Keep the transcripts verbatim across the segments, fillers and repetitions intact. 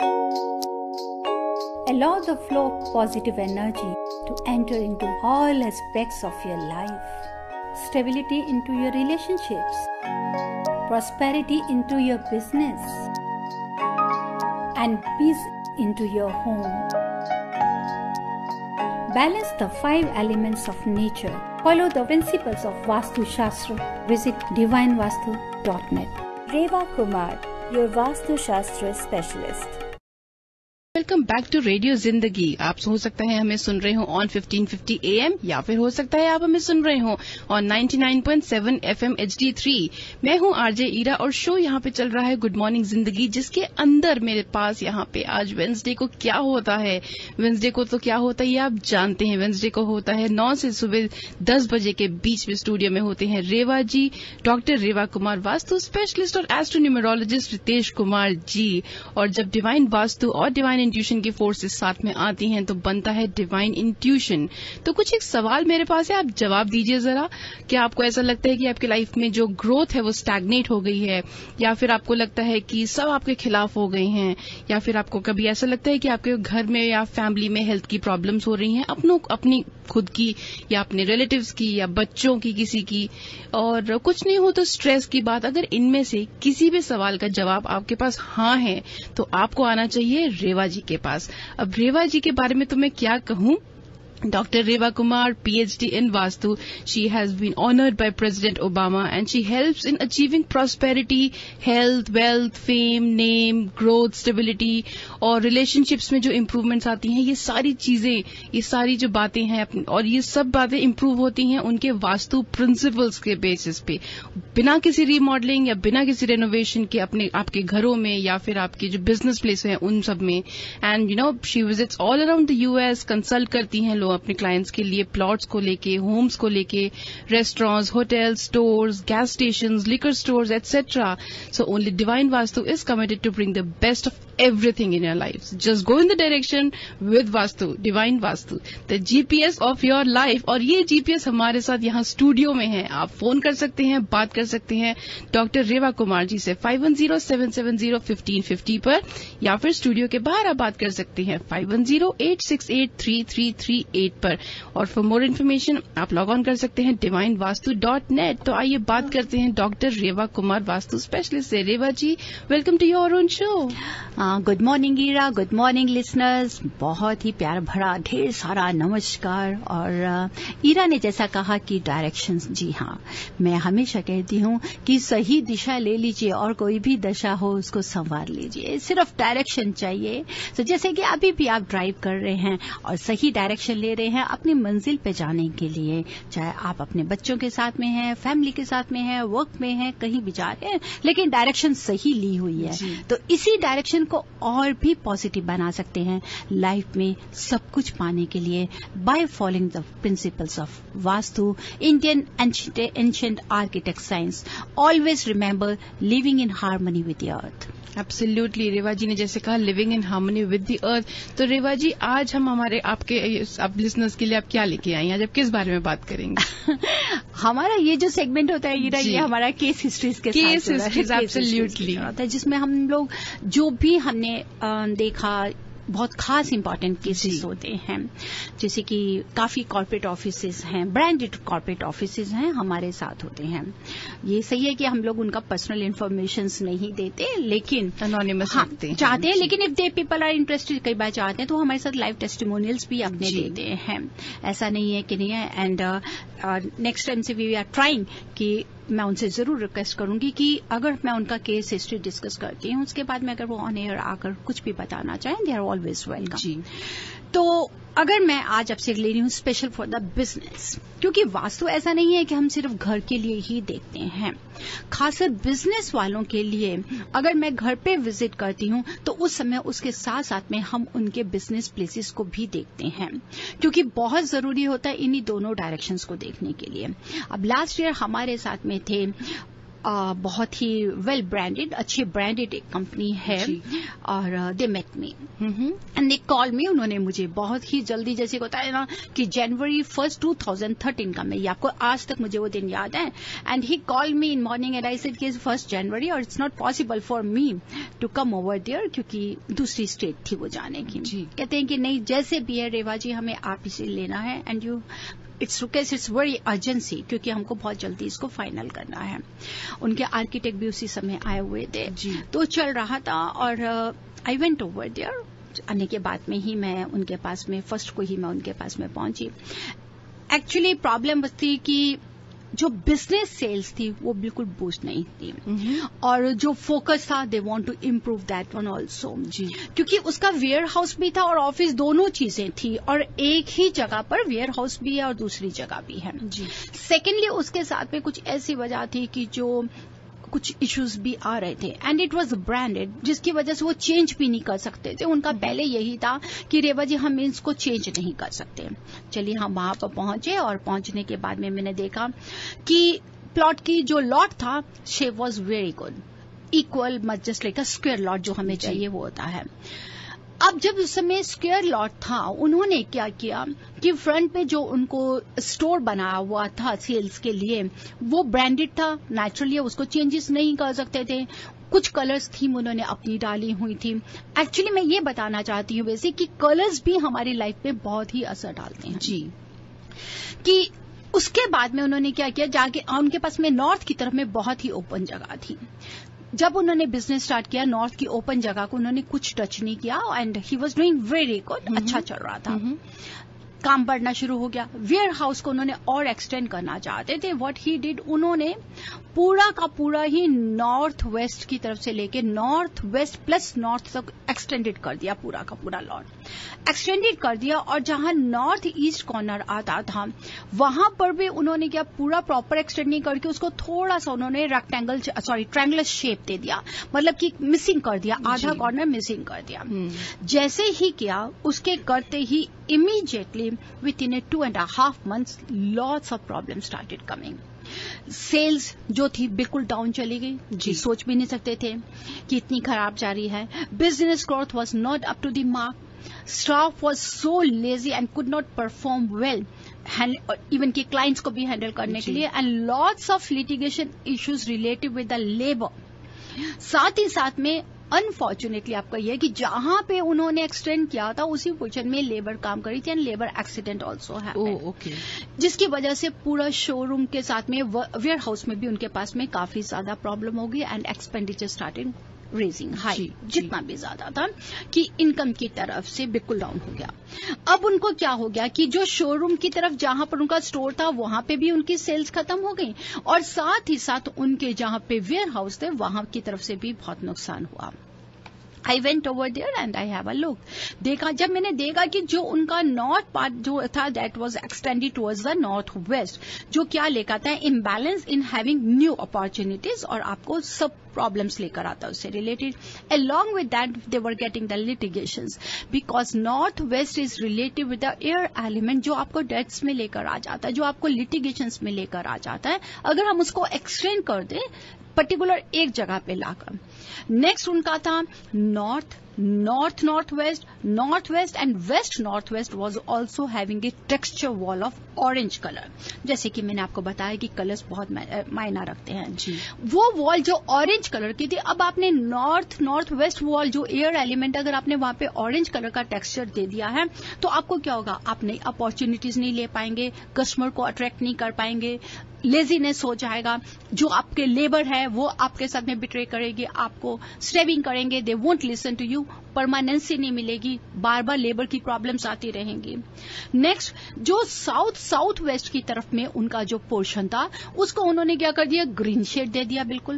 Allow the flow of positive energy to enter into all aspects of your life. Stability into your relationships. Prosperity into your business. And peace into your home. Balance the five elements of nature. Follow the principles of Vastu Shastra. Visit divine vastu dot net. Reva Kumar, your Vastu Shastra specialist. Welcome back to radio Zindagi. आप हो सकता है हमें सुन रहे हो on fifteen fifty A M या फिर हो सकता है आप हमें सुन रहे हो on ninety nine point seven F M H D three. मैं हूं आरजे ईरा और शो यहाँ पे चल रहा है गुड मॉर्निंग जिंदगी, जिसके अंदर मेरे पास यहाँ पे आज वेंसडे को क्या होता है। वेंसडे को तो क्या होता है ये आप जानते हैं। वेंसडे को होता है नौ से सुबह दस बजे के बीच में स्टूडियो में होते हैं रेवा जी, डॉक्टर रेवा कुमार वास्तु स्पेशलिस्ट और एस्ट्रोन्यूमरोलॉजिस्ट रितेश कुमार जी। और जब डिवाइन वास्तु और डिवाइन इंट्यूशन की फोर्सेस साथ में आती हैं तो बनता है डिवाइन इंट्यूशन। तो कुछ एक सवाल मेरे पास है, आप जवाब दीजिए जरा। क्या आपको ऐसा लगता है कि आपकी लाइफ में जो ग्रोथ है वो स्टैग्नेट हो गई है, या फिर आपको लगता है कि सब आपके खिलाफ हो गए हैं, या फिर आपको कभी ऐसा लगता है कि आपके घर में या फैमिली में हेल्थ की प्रॉब्लम्स हो रही हैं, अपनों अपनी खुद की या अपने रिलेटिव्स की या बच्चों की किसी की, और कुछ नहीं हो तो स्ट्रेस की बात। अगर इनमें से किसी भी सवाल का जवाब आपके पास हाँ है तो आपको आना चाहिए रेवा जी के पास। अब रेवा जी के बारे में तो मैं क्या कहूं। Doctor Reva Kumar, P H D in Vastu. She has been honored by President Obama and she helps in achieving prosperity, health, wealth, fame, name, growth, stability और relationships में जो improvements आती हैं, ये सारी चीजें, ये सारी जो बातें हैं और ये सब बातें improve होती हैं उनके वास्तु principles के basis पे, बिना किसी remodeling या बिना किसी renovation के अपने आपके घरों में या फिर आपके जो business place हैं उन सब में। And you know, she visits all around the U S, consult करती हैं लोग अपने क्लाइंट्स के लिए, प्लॉट्स को लेके, होम्स को लेके, restaurants, hotels, stores, gas stations, liquor stores etcetera. So only divine Vastu is committed to bring the best of everything in your life. Just go in the direction with Vastu, Divine Vastu, the G P S of your life. और ये G P S हमारे साथ यहाँ studio में है। आप phone कर सकते हैं, बात कर सकते हैं डॉक्टर रेवा कुमार जी से five one zero seven seven zero fifteen fifty पर, या फिर स्टूडियो के बाहर आप बात कर सकते हैं five one zero eight six eight three three three eight पर। और फॉर मोर इन्फॉर्मेशन आप लॉग ऑन कर सकते हैं डिवाइन वास्तु डॉट नेट। तो आइए बात करते हैं डॉक्टर रेवा कुमार वास्तु स्पेशलिस्ट से। Reva ji, welcome to your own show. Good morning Ira, good morning listeners. बहुत ही प्यार भरा ढेर सारा नमस्कार। और ईरा ने जैसा कहा कि डायरेक्शंस, जी हाँ, मैं हमेशा कहती हूँ कि सही दिशा ले लीजिए और कोई भी दशा हो उसको संवार लीजिए, सिर्फ डायरेक्शन चाहिए। तो जैसे कि अभी भी आप ड्राइव कर रहे हैं और सही डायरेक्शन ले रहे हैं अपनी मंजिल पे जाने के लिए, चाहे आप अपने बच्चों के साथ में हैं, फैमिली के साथ में हैं, वर्क में हैं, कहीं भी जा रहे हैं, लेकिन डायरेक्शन सही ली हुई है, तो इसी डायरेक्शन को और भी पॉजिटिव बना सकते हैं लाइफ में सब कुछ पाने के लिए, by following the principles of Vastu, Indian ancient architect science. Always remember living in harmony with the earth. Absolutely, Reva ji ने जैसे कहा living in harmony with the earth. तो रेवा जी, आज हम हमारे आपके आप लिसनर्स के लिए आप क्या लेके आई हैं? आज आप किस बारे में बात करेंगे? हमारा ये जो सेगमेंट होता है ईरा, ये हमारा केस हिस्ट्रीज के साथ केस हिस्ट्रीज एब्सोल्युटली होता है, जिसमें हम लोग जो भी हमने देखा बहुत खास इंपॉर्टेंट केसेस होते हैं, जैसे कि काफी कॉर्पोरेट ऑफिसेज हैं, ब्रांडेड कॉर्पोरेट ऑफिसेज हैं, हमारे साथ होते हैं। ये सही है कि हम लोग उनका पर्सनल इन्फॉर्मेशन नहीं देते, लेकिन एनोनिमस हाँ, रखते हैं, चाहते हैं, लेकिन if they people are interested, कई बार चाहते हैं तो हमारे साथ लाइव टेस्टिमोनियल्स भी अपने देते हैं। ऐसा नहीं है कि नहीं है। एंड नेक्स्ट टाइम से वी आर ट्राइंग कि मैं उनसे जरूर रिक्वेस्ट करूंगी कि अगर मैं उनका केस हिस्ट्री डिस्कस करती हूं, उसके बाद में अगर वो ऑन एयर आकर कुछ भी बताना चाहें, दे आर ऑलवेज वेलकम। तो अगर मैं आज आपसे ले रही हूं स्पेशल फॉर द बिजनेस, क्योंकि वास्तु ऐसा नहीं है कि हम सिर्फ घर के लिए ही देखते हैं, खासकर बिजनेस वालों के लिए अगर मैं घर पे विजिट करती हूं तो उस समय उसके साथ साथ में हम उनके बिजनेस प्लेसेस को भी देखते हैं, क्योंकि बहुत जरूरी होता है इन्हीं दोनों डायरेक्शंस को देखने के लिए। अब लास्ट ईयर हमारे साथ में थे आ, बहुत ही वेल ब्रांडेड, अच्छी ब्रांडेड एक कंपनी है, और they met me and they call me. उन्होंने मुझे बहुत ही जल्दी, जैसे बताया ना कि जनवरी फर्स्ट टू थाउजेंड थर्टीन का, मैं ये आपको आज तक मुझे वो दिन याद है, and he call me in morning and I said कि फर्स्ट जनवरी और it's not possible for me to come over there, क्योंकि दूसरी स्टेट थी वो जाने की। कहते हैं कि नहीं, जैसे भी है रेवा जी, हमें आप इसे लेना है, एंड यू इट्स रुकेस इट्स वेरी अर्जेंसी, क्योंकि हमको बहुत जल्दी इसको फाइनल करना है। उनके आर्किटेक्ट भी उसी समय आए हुए थे, तो चल रहा था, और आई वेंट ओवर देयर। आने के बाद में ही मैं उनके पास में, फर्स्ट को ही मैं उनके पास में पहुंची। एक्चुअली प्रॉब्लम थी कि जो बिजनेस सेल्स थी वो बिल्कुल बूस्ट नहीं थी, और जो फोकस था they want to improve that one also, क्योंकि उसका वेयर हाउस भी था और ऑफिस, दोनों चीजें थी, और एक ही जगह पर वेयर हाउस भी है और दूसरी जगह भी है। सेकेंडली उसके साथ में कुछ ऐसी वजह थी कि जो कुछ इश्यूज भी आ रहे थे, एंड इट वाज ब्रांडेड, जिसकी वजह से वो चेंज भी नहीं कर सकते थे। उनका पहले यही था कि रेवा जी हम इसको चेंज नहीं कर सकते। चलिए हम वहां पर पहुंचे, और पहुंचने के बाद में मैंने देखा कि प्लॉट की जो लॉट था, shape was very good, equal, much just like a square lot जो हमें चाहिए वो होता है। अब जब उस समय स्क्वायर लॉट था, उन्होंने क्या किया कि फ्रंट में जो उनको स्टोर बनाया हुआ था सेल्स के लिए, वो ब्रांडेड था, नेचुरली उसको चेंजेस नहीं कर सकते थे। कुछ कलर्स थीम उन्होंने अपनी डाली हुई थी। एक्चुअली मैं ये बताना चाहती हूँ वैसे कि कलर्स भी हमारी लाइफ में बहुत ही असर डालते हैं जी। कि उसके बाद में उन्होंने क्या किया, जाके उनके पास में नॉर्थ की तरफ में बहुत ही ओपन जगह थी। जब उन्होंने बिजनेस स्टार्ट किया, नॉर्थ की ओपन जगह को उन्होंने कुछ टच नहीं किया, and he was doing very good, अच्छा चल रहा था। काम बढ़ना शुरू हो गया। वेयर हाउस को उन्होंने और एक्सटेंड करना चाहते थे। व्हाट ही डिड, उन्होंने पूरा का पूरा ही नॉर्थ वेस्ट की तरफ से लेके नॉर्थ वेस्ट प्लस नॉर्थ तक एक्सटेंडेड कर दिया, पूरा का पूरा लॉट एक्सटेंडेड कर दिया। और जहां नॉर्थ ईस्ट कॉर्नर आता था वहां पर भी उन्होंने क्या पूरा प्रॉपर एक्सटेंड नहीं करके उसको थोड़ा सा उन्होंने रेक्टेंगल सॉरी ट्रायंगुलर शेप दे दिया, मतलब कि मिसिंग कर दिया, आधा कॉर्नर मिसिंग कर दिया। जैसे ही किया उसके करते ही immediately within a two and half months lots of problem started coming. Sales जो थी बिल्कुल डाउन चली गई जी, सोच भी नहीं सकते थे कि इतनी खराब जा रही है। Business growth was not up to the mark, staff was so lazy and could not perform well, even के क्लाइंट्स को भी हैंडल करने के लिए, and lots of litigation issues related with the labour. साथ ही साथ में अनफॉर्चुनेटली आपका यह कि जहां पे उन्होंने एक्सटेंड किया था उसी पोजीशन में लेबर काम करी थी, एंड लेबर एक्सीडेंट ऑल्सो है, जिसकी वजह से पूरा शोरूम के साथ में वेयर हाउस में भी उनके पास में काफी ज्यादा प्रॉब्लम हो गई, and expenditure started raising high, जितना भी ज्यादा था कि इनकम की तरफ से बिल्कुल डाउन हो गया। अब उनको क्या हो गया कि जो शोरूम की तरफ जहां पर उनका स्टोर था वहां पे भी उनकी सेल्स खत्म हो गई, और साथ ही साथ उनके जहां पे वेयर हाउस थे वहां की तरफ से भी बहुत नुकसान हुआ। I went over there and I have a look, देखा, जब मैंने देखा कि जो उनका नॉर्थ पार्ट जो था that was extended towards the north west, जो क्या लेकर आता है imbalance in having new opportunities, और आपको सब प्रॉब्लम्स लेकर आता है उससे related. Along with that they were getting the litigations, because north west is related with the air element, जो आपको डेथ्स में लेकर आ जाता है, जो आपको लिटिगेशंस में लेकर आ जाता है, अगर हम उसको एक्सटेंड कर दें पर्टिकुलर एक जगह पे लाकर। नेक्स्ट उनका था north north north west, north west and west north west was also having a texture wall of orange colour. जैसे कि मैंने आपको बताया कि कलर्स बहुत मायना रखते हैं जी। वो वॉल जो ऑरेंज कलर की थी, अब आपने नॉर्थ नॉर्थ वेस्ट वॉल जो एयर एलिमेंट, अगर आपने वहां पे ऑरेंज कलर का टेक्सचर दे दिया है तो आपको क्या होगा, आप नई अपॉर्चुनिटीज नहीं ले पाएंगे, कस्टमर को अट्रैक्ट नहीं कर पाएंगे, लेजीनेस हो जाएगा, जो आपके लेबर है वो आपके साथ में बिट्रे करेगी, आपको स्टेबिंग करेंगे, they won't listen to you, permanency नहीं मिलेगी, बार बार लेबर की प्रॉब्लम्स आती रहेंगी। नेक्स्ट जो साउथ साउथ वेस्ट की तरफ में उनका जो पोर्शन था उसको उन्होंने क्या कर दिया, ग्रीन शेड दे दिया बिल्कुल।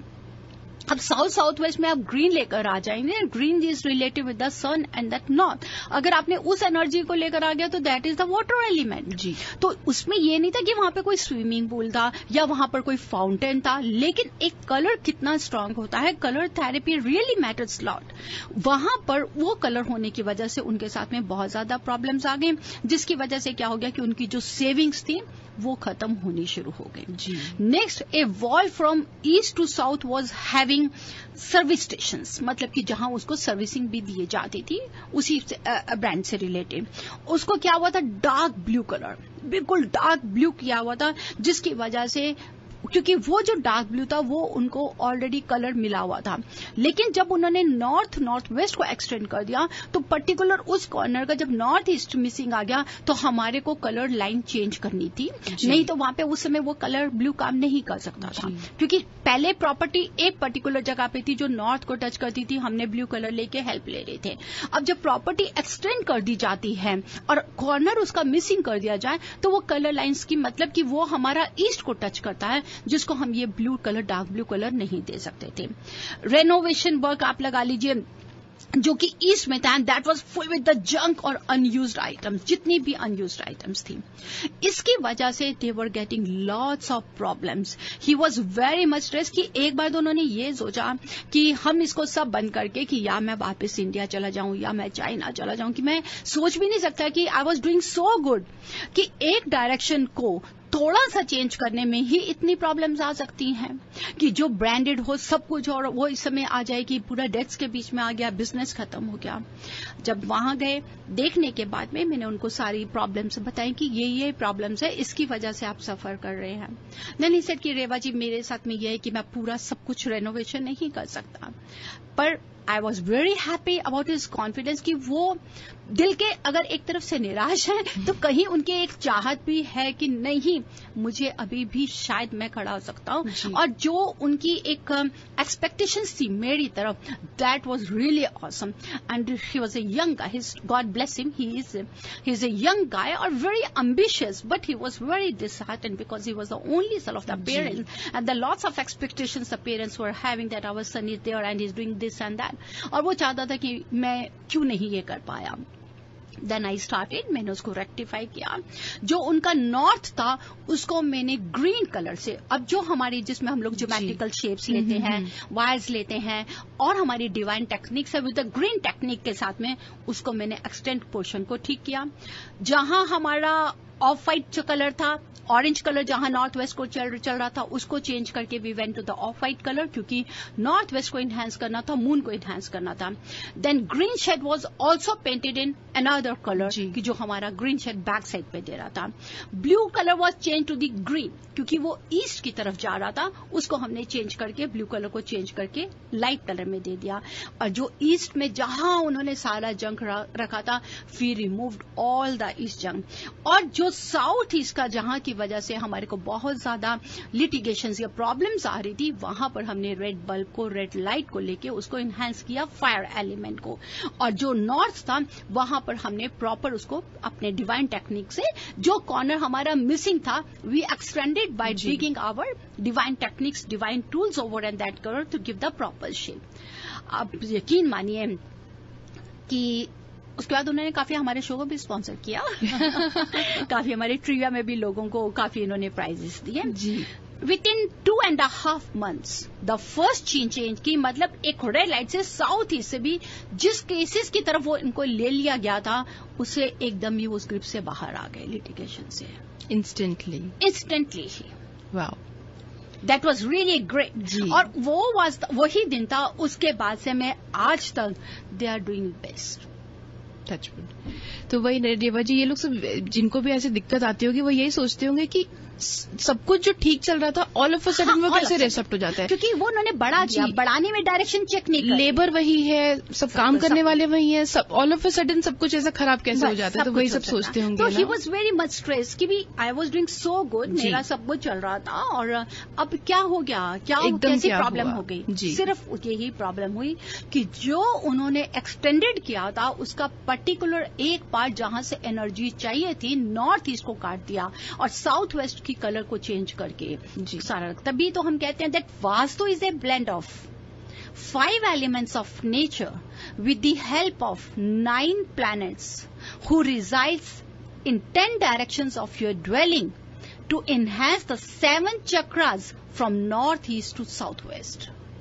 अब साउथ साउथ वेस्ट में आप ग्रीन लेकर आ जाएंगे, green is related with the sun and that north, अगर आपने उस एनर्जी को लेकर आ गया तो that is the water element जी। तो उसमें ये नहीं था कि वहां पे कोई स्विमिंग पूल था या वहां पर कोई फाउंटेन था, लेकिन एक कलर कितना स्ट्रांग होता है, colour therapy really matters lot. वहां पर वो कलर होने की वजह से उनके साथ में बहुत ज्यादा प्रॉब्लम्स आ गई, जिसकी वजह से क्या हो गया कि उनकी जो सेविंग्स थी वो खत्म होनी शुरू हो गई। Next, a wall from east to south was having service stations, मतलब कि जहां उसको सर्विसिंग भी दी जाती थी उसी ब्रांड से रिलेटेड। उसको क्या हुआ था, डार्क ब्लू कलर, बिल्कुल डार्क ब्लू किया हुआ था, जिसकी वजह से, क्योंकि वो जो डार्क ब्लू था वो उनको ऑलरेडी कलर मिला हुआ था, लेकिन जब उन्होंने नॉर्थ नॉर्थ वेस्ट को एक्सटेंड कर दिया तो पर्टिकुलर उस कॉर्नर का जब नॉर्थ ईस्ट मिसिंग आ गया तो हमारे को कलर लाइन चेंज करनी थी, नहीं तो वहां पे उस समय वो कलर ब्लू काम नहीं कर सकता था, क्योंकि पहले प्रॉपर्टी एक पर्टिकुलर जगह पे थी जो नॉर्थ को टच करती थी, हमने ब्लू कलर लेके हेल्प ले रहे थे। अब जब प्रॉपर्टी एक्सटेंड कर दी जाती है और कॉर्नर उसका मिसिंग कर दिया जाए तो वो कलर लाइन्स की मतलब कि वो हमारा ईस्ट को टच करता है, जिसको हम ये blue colour, dark blue colour नहीं दे सकते थे। रेनोवेशन वर्क आप लगा लीजिए जो कि ईस्ट में था, that was full with the junk और अनयूज्ड आइटम्स, जितनी भी अनयूज्ड आइटम्स थी। इसकी वजह से they were getting lots of problems. He was very much stress कि एक बार तो उन्होंने ये सोचा कि हम इसको सब बंद करके कि या मैं वापस इंडिया चला जाऊं या मैं चाइना चला जाऊं, कि मैं सोच भी नहीं सकता कि I was doing so good कि एक डायरेक्शन को थोड़ा सा चेंज करने में ही इतनी प्रॉब्लम्स आ सकती हैं कि जो ब्रांडेड हो सब कुछ और वो इस समय आ जाए कि पूरा डेस्क के बीच में आ गया, बिजनेस खत्म हो गया। जब वहां गए देखने के बाद में मैंने उनको सारी प्रॉब्लम्स बताई कि ये ये प्रॉब्लम्स है, इसकी वजह से आप सफर कर रहे हैं। देन ही सेड कि रेवा जी मेरे साथ में ये है कि मैं पूरा सब कुछ रेनोवेशन नहीं कर सकता, पर I was very happy about his confidence कि वो दिल के अगर एक तरफ से निराश है तो कहीं उनके एक चाहत भी है कि नहीं मुझे अभी भी शायद मैं खड़ा हो सकता हूं, और जो उनकी एक एक्सपेक्टेशंस थी मेरी तरफ, that was really awesome. And he was a young guy, god bless him, he is he is a young guy और very ambitious, but he was very disheartened because he was the only son of the parents and the lots of expectations the parents were having that our son is there and he is doing this and that, और वो चाहता था कि मैं क्यों नहीं ये कर पाया। देन आई स्टार्टेड, मैंने उसको रेक्टिफाई किया। जो उनका नॉर्थ था उसको मैंने ग्रीन कलर से, अब जो हमारी जिसमें हम लोग ज्योमेट्रिकल शेप्स लेते हैं, वायर्स लेते हैं और हमारी डिवाइन टेक्निक्स है, विद द ग्रीन टेक्निक के साथ में उसको मैंने एक्सटेंड पोर्शन को ठीक किया। जहां हमारा ऑफ वाइट जो कलर था, ऑरेंज कलर जहां नॉर्थ वेस्ट को चल, चल रहा था उसको चेंज करके we went to the off white colour, क्योंकि नॉर्थ वेस्ट को इन्हांस करना था, मून को इन्हांस करना था। Then green shade was also painted in another colour कि जो हमारा ग्रीन शेड बैक साइड पे दे रहा था। Blue colour was change to the green क्योंकि वो ईस्ट की तरफ जा रहा था, उसको हमने चेंज करके ब्लू कलर को चेंज करके लाइट कलर में दे दिया। और जो ईस्ट में जहां उन्होंने सारा जंक रखा था, we removed all the east junk, और जो साउथ ईस्ट का जहां की वजह से हमारे को बहुत ज्यादा लिटिगेशंस या प्रॉब्लम्स आ रही थी, वहां पर हमने रेड बल्ब को, रेड लाइट को लेके उसको इन्हांस किया, फायर एलिमेंट को। और जो नॉर्थ था वहां पर हमने प्रॉपर उसको अपने डिवाइन टेक्निक से, जो कॉर्नर हमारा मिसिंग था, we extended by digging our divine techniques, divine tools over and that colour to give the proper shape. आप यकीन मानिए कि उसके बाद उन्होंने काफी हमारे शो को भी स्पॉन्सर किया काफी हमारे ट्रिविया में भी लोगों को काफी इन्होंने प्राइजेस दिए जी। Within two and half months the first change change की, मतलब एक रेड लाइट से साउथ ईस्ट से भी जिस केसेस की तरफ वो इनको ले लिया गया था, उसे एकदम ही उस ग्रिप से बाहर आ गए लिटिगेशन से इंस्टेंटली इंस्टेंटली ही। Wow, that was really great. और वो वाज वही दिन था, उसके बाद से मैं आज तक they are doing best. Touchwood. तो वही रेवा जी, ये लोग सब जिनको भी ऐसे दिक्कत आती होगी वो यही सोचते होंगे कि सब कुछ जो ठीक चल रहा था ऑल ऑफ अ सडन वो कैसे रेसप्ट हो जाता है, क्योंकि वो उन्होंने बढ़ा दिया, बढ़ाने में डायरेक्शन चेक नहीं कर, लेबर वही है, सब काम करने वाले वही है, सब ऑल ऑफ अ सडन सब कुछ ऐसा खराब कैसे हो जाता है, तो वही सब सोचते होंगे। तो he was very much stress कि भी I was doing so good, मेरा सब कुछ चल रहा था और अब क्या हो गया, क्या कैसी प्रॉब्लम हो गई। सिर्फ यही प्रॉब्लम हुई कि जो उन्होंने एक्सटेंडेड किया था उसका पर्टिकुलर एक पार्ट जहां से एनर्जी चाहिए थी, नॉर्थ ईस्ट को काट दिया और साउथ वेस्ट की कलर को चेंज करके जी सारा। तभी तो हम कहते हैं that vastu is a blend of five elements of nature with the help of nine planets who resides in ten directions of your dwelling to enhance the seven chakras from north east to south west.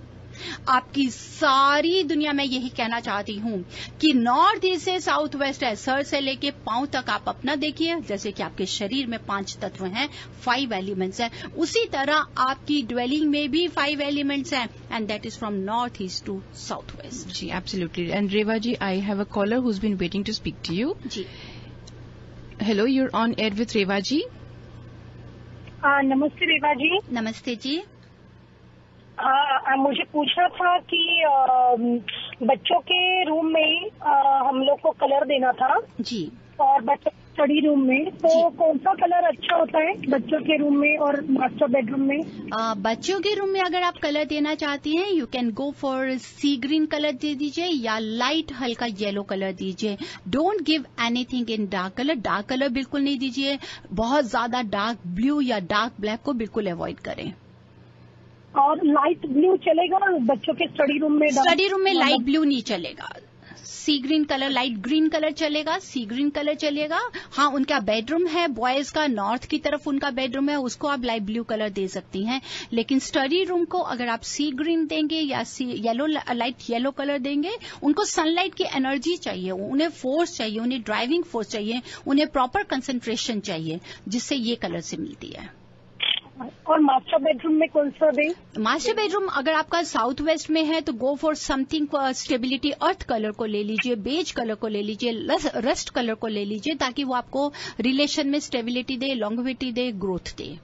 आपकी सारी दुनिया में यही कहना चाहती हूँ कि north east से साउथ वेस्ट है, सर से लेके पांव तक आप अपना देखिए, जैसे कि आपके शरीर में पांच तत्व हैं, फाइव एलिमेंट्स हैं, उसी तरह आपकी ड्वेलिंग में भी फाइव एलिमेंट्स हैं, and that is from north east to south west. जी, absolutely. And Reva ji, I have a caller who has been waiting to speak to you. जी, hello, you are on air with Reva ji. आ, नमस्ते रेवा जी। नमस्ते जी। आ, आ, मुझे पूछना था कि आ, बच्चों के रूम में आ, हम लोग को कलर देना था जी, और बच्चों स्टडी रूम में, तो कौन सा कलर अच्छा होता है बच्चों के रूम में और मास्टर बेडरूम में? आ, बच्चों के रूम में अगर आप कलर देना चाहती हैं, you can go for sea green colour दे दीजिए या लाइट हल्का येलो कलर दीजिए। Don't give anything in dark colour. Dark colour बिल्कुल नहीं दीजिए। बहुत ज्यादा डार्क ब्लू या डार्क ब्लैक को बिल्कुल अवॉइड करें। और लाइट ब्लू चलेगा बच्चों के स्टडी रूम में? स्टडी रूम में लाइट ब्लू नहीं चलेगा। Sea green colour, light green colour चलेगा, सी ग्रीन कलर चलेगा। हाँ, उनका बेडरूम है बॉयज का, नॉर्थ की तरफ उनका बेडरूम है, उसको आप लाइट ब्लू कलर दे सकती हैं। लेकिन स्टडी रूम को अगर आप सी ग्रीन देंगे या sea yellow, light yellow colour देंगे, उनको सनलाइट की एनर्जी चाहिए, उन्हें फोर्स चाहिए, उन्हें ड्राइविंग फोर्स चाहिए, उन्हें प्रॉपर कंसंट्रेशन चाहिए, जिससे ये कलर से मिलती है। और मास्टर बेडरूम में कौन सा दें? मास्टर बेडरूम अगर आपका साउथ वेस्ट में है तो go for something stability, earth colour को ले लीजिए, बेज कलर को ले लीजिए, रस्ट कलर को ले लीजिए, ताकि वो आपको रिलेशन में स्टेबिलिटी दे, लॉन्गेविटी दे, ग्रोथ दे।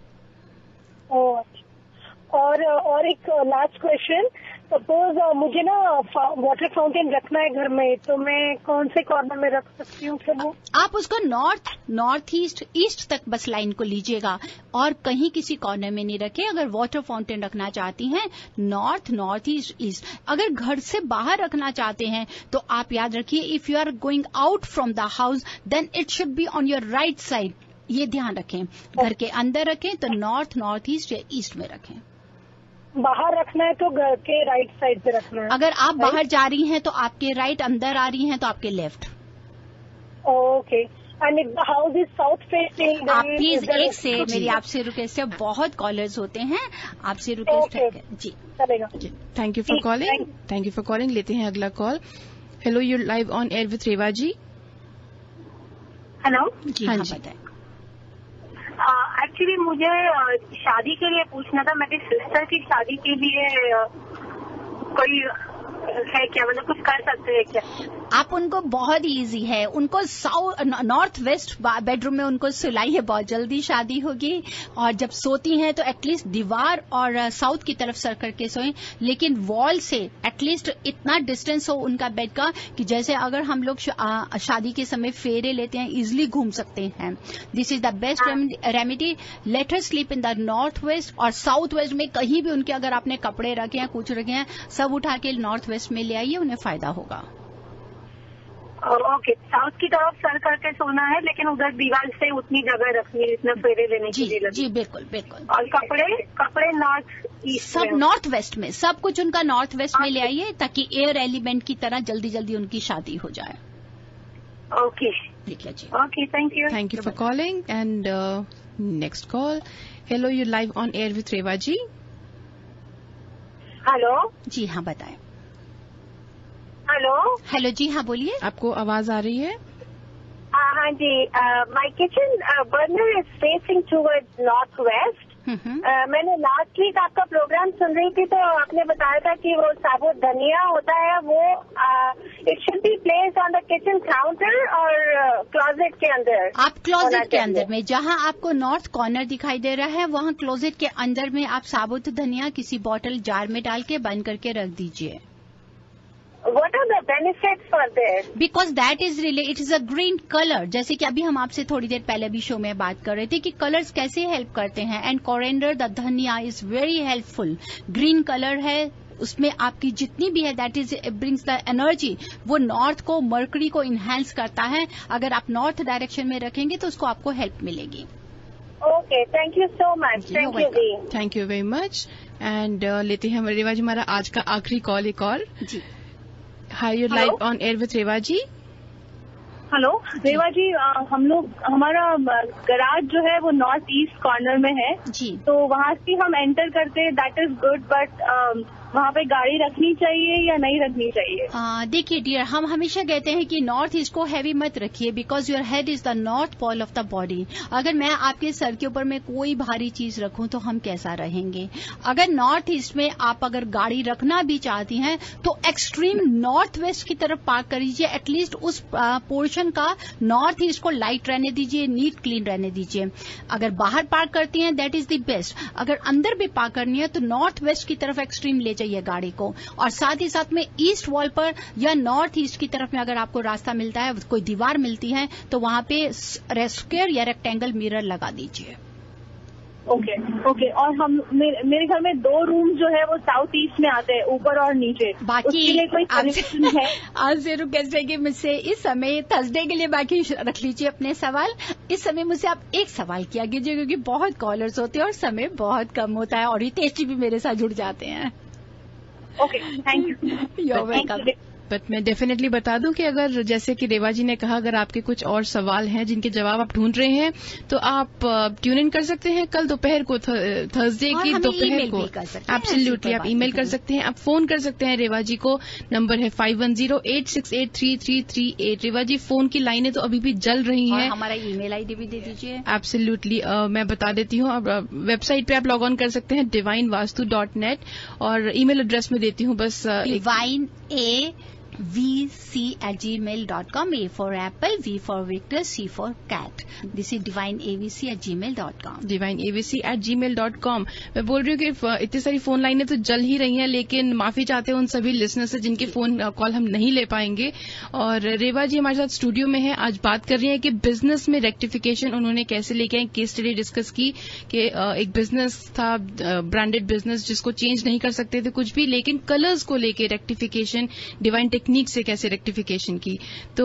और और एक लास्ट क्वेश्चन, सपोज मुझे ना वाटर फाउंटेन रखना है घर में, तो मैं कौन से कॉर्नर में रख सकती हूँ फिर वो? आप उसको नॉर्थ, नॉर्थ ईस्ट, ईस्ट तक बस लाइन को लीजिएगा और कहीं किसी कॉर्नर में नहीं रखें। अगर वाटर फाउंटेन रखना चाहती हैं, नॉर्थ, नॉर्थ ईस्ट, ईस्ट। अगर घर से बाहर रखना चाहते हैं तो आप याद रखिए, if you are going out from the house then it should be on your right side. ये ध्यान रखें। घर के अंदर रखें तो नॉर्थ, नॉर्थ ईस्ट या ईस्ट में रखें। बाहर रखना है तो घर के राइट साइड पे रखना है। अगर आप बाहर जा रही हैं तो आपके राइट, अंदर आ रही हैं तो आपके left. Okay. And if the house is south facing, आप प्लीज एक से मेरी आपसे रिक्वेस्ट है, बहुत कॉलर्स होते हैं, आपसे रिक्वेस्ट है जी, चलेगा। Thank you for calling. Thank you for calling. लेते हैं अगला call. Hello, you live on air with Reva ji. Hello जी, हाँ बताएं। एक्चुअली uh, मुझे uh, शादी के लिए पूछना था। मेरी सिस्टर की शादी के लिए uh, कोई है क्या, मतलब कुछ कर सकते हैं क्या? आप उनको बहुत इजी है, उनको साउथ, नॉर्थ वेस्ट बेडरूम में उनको सुलाइए, बहुत जल्दी शादी होगी। और जब सोती हैं तो एटलीस्ट दीवार और साउथ की तरफ सर करके सोएं, लेकिन वॉल से एटलीस्ट इतना डिस्टेंस हो उनका बेड का कि जैसे अगर हम लोग शादी के समय फेरे लेते हैं, इजिली घूम सकते हैं। This is the best remedy. Let her sleep in the north west और साउथ वेस्ट में कहीं भी उनके अगर आपने कपड़े रखे हैं, कुछ रखे हैं, सब उठा के नॉर्थ वेस्ट में ले आइए, उन्हें फायदा होगा। ओके, साउथ की तरफ सर करके सोना है, लेकिन उधर दीवार से उतनी जगह रखनी है जितना फेरे लेने जी, के लिए। जी बिल्कुल बिल्कुल। और कपड़े कपड़े नॉर्थ ईस्ट, सब नॉर्थ वेस्ट में, सब कुछ उनका नॉर्थ वेस्ट में ले आइए, ताकि एयर एलिमेंट की तरह जल्दी जल्दी उनकी शादी हो जाए। ओके, ठीक है जी। Okay, thank you. Thank you for calling. And next call. Hello, you live on air with Reva ji. Hello जी, हाँ बताएं। हेलो हेलो जी, हाँ बोलिए। आपको आवाज आ रही है? हाँ जी। My kitchen burner is facing towards north west. मैंने लास्ट वीक आपका प्रोग्राम सुन रही थी, तो आपने बताया था कि वो साबुत धनिया होता है, वो it should be placed on the kitchen counter और क्लोजेट के अंदर। आप क्लोजेट के अंदर में, जहां आपको नॉर्थ कॉर्नर दिखाई दे रहा है, वहां क्लोजेट के अंदर में आप साबुत धनिया किसी बॉटल जार में डाल के बंद करके रख दीजिए। What are the benefits for this? Because that is really, it is a green color. जैसे कि अभी हम आपसे थोड़ी देर पहले भी शो में बात कर रहे थे कि कलर्स कैसे हेल्प करते हैं। And coriander, the dhania is very helpful. Green colour है, उसमें आपकी जितनी भी है that is brings the energy, वो नॉर्थ को, मर्करी को इन्हेंस करता है। अगर आप नॉर्थ डायरेक्शन में रखेंगे तो उसको आपको हेल्प मिलेगी। Okay, thank you so much. Thank you जी। Thank you very much. And लेते हैं रेवा जी हमारा आज का आखिरी कॉल एक और जी। Hi, you live on air with Reva ji. Hello Reva ji, आ, हम लोग, हमारा गराज जो है वो नॉर्थ ईस्ट कॉर्नर में है जी, तो वहाँ से हम एंटर करते हैं, दैट इज गुड। बट वहाँ पे गाड़ी रखनी चाहिए या नहीं रखनी चाहिए? देखिए डियर, हम हमेशा कहते हैं कि नॉर्थ ईस्ट को हैवी मत रखिए, because your head is the north pole of the body. अगर मैं आपके सर के ऊपर में कोई भारी चीज रखूं तो हम कैसा रहेंगे? अगर नॉर्थ ईस्ट में आप अगर गाड़ी रखना भी चाहती हैं तो एक्सट्रीम नॉर्थ वेस्ट की तरफ पार्क करिए। एटलीस्ट उस पोर्शन का नॉर्थ ईस्ट को लाइट रहने दीजिए, नीट क्लीन रहने दीजिए। अगर बाहर पार्क करती हैं दैट इज द बेस्ट। अगर अंदर भी पार्क करनी है तो नॉर्थ वेस्ट की तरफ एक्सट्रीम ले जाइए गाड़ी को। और साथ ही साथ में ईस्ट वॉल पर या नॉर्थ ईस्ट की तरफ में अगर आपको रास्ता मिलता है, कोई दीवार मिलती है, तो वहां पे स्क्वायर या रेक्टेंगल मिरर लगा दीजिए। ओके ओके और हम मेरे, मेरे घर में दो रूम जो है वो साउथ ईस्ट में आते हैं, ऊपर और नीचे। बाकी उसके लिए कोई सजेशन है? आज से रिक्वेस्ट है कि मुझसे इस समय थर्सडे के लिए बाकी रख लीजिए अपने सवाल। इस समय मुझसे आप एक सवाल किया कीजिए, क्योंकि बहुत कॉलर्स होते हैं और समय बहुत कम होता है, और रितेश जी भी मेरे साथ जुड़ जाते हैं। Okay, thank you. You welcome. But मैं डेफिनेटली बता दूं कि अगर जैसे कि रेवा जी ने कहा, अगर आपके कुछ और सवाल हैं जिनके जवाब आप ढूंढ रहे हैं तो आप ट्यून इन कर सकते हैं कल दोपहर को, थर्सडे की दोपहर को। एब्सोल्युटली आप ईमेल कर सकते हैं, आप फोन कर सकते हैं रेवा जी को। नंबर है five one zero eight six eight three three three eight. Reva ji phone की लाइनें तो अभी भी जल रही हैं। हमारा ईमेल आईडी भी दे दीजिए। एब्सोल्युटली मैं बता देती हूँ। वेबसाइट पे आप लॉग ऑन कर सकते हैं डिवाइन वास्तु डॉट नेट, और ईमेल एड्रेस में देती हूँ बस divine A V C at gmail dot com. A for apple, V for Victor, C for cat. This is divine A V C at gmail dot com. divine A V C at gmail dot com. मैं बोल रही हूँ कि इतनी सारी phone लाइनें तो जल ही रही हैं, लेकिन माफी चाहते हैं उन सभी लिसनर से जिनके फोन कॉल हम नहीं ले पाएंगे। और रेवा जी हमारे साथ स्टूडियो में है, आज बात कर रही हैं कि बिजनेस में रेक्टिफिकेशन उन्होंने कैसे लेके आए। केस स्टडी डिस्कस की कि एक बिजनेस था, ब्रांडेड बिजनेस, जिसको चेंज नहीं कर सकते थे कुछ भी, लेकिन कलर्स को लेके रेक्टिफिकेशन, डिवाइन टेक्निक से कैसे रेक्टिफिकेशन की। तो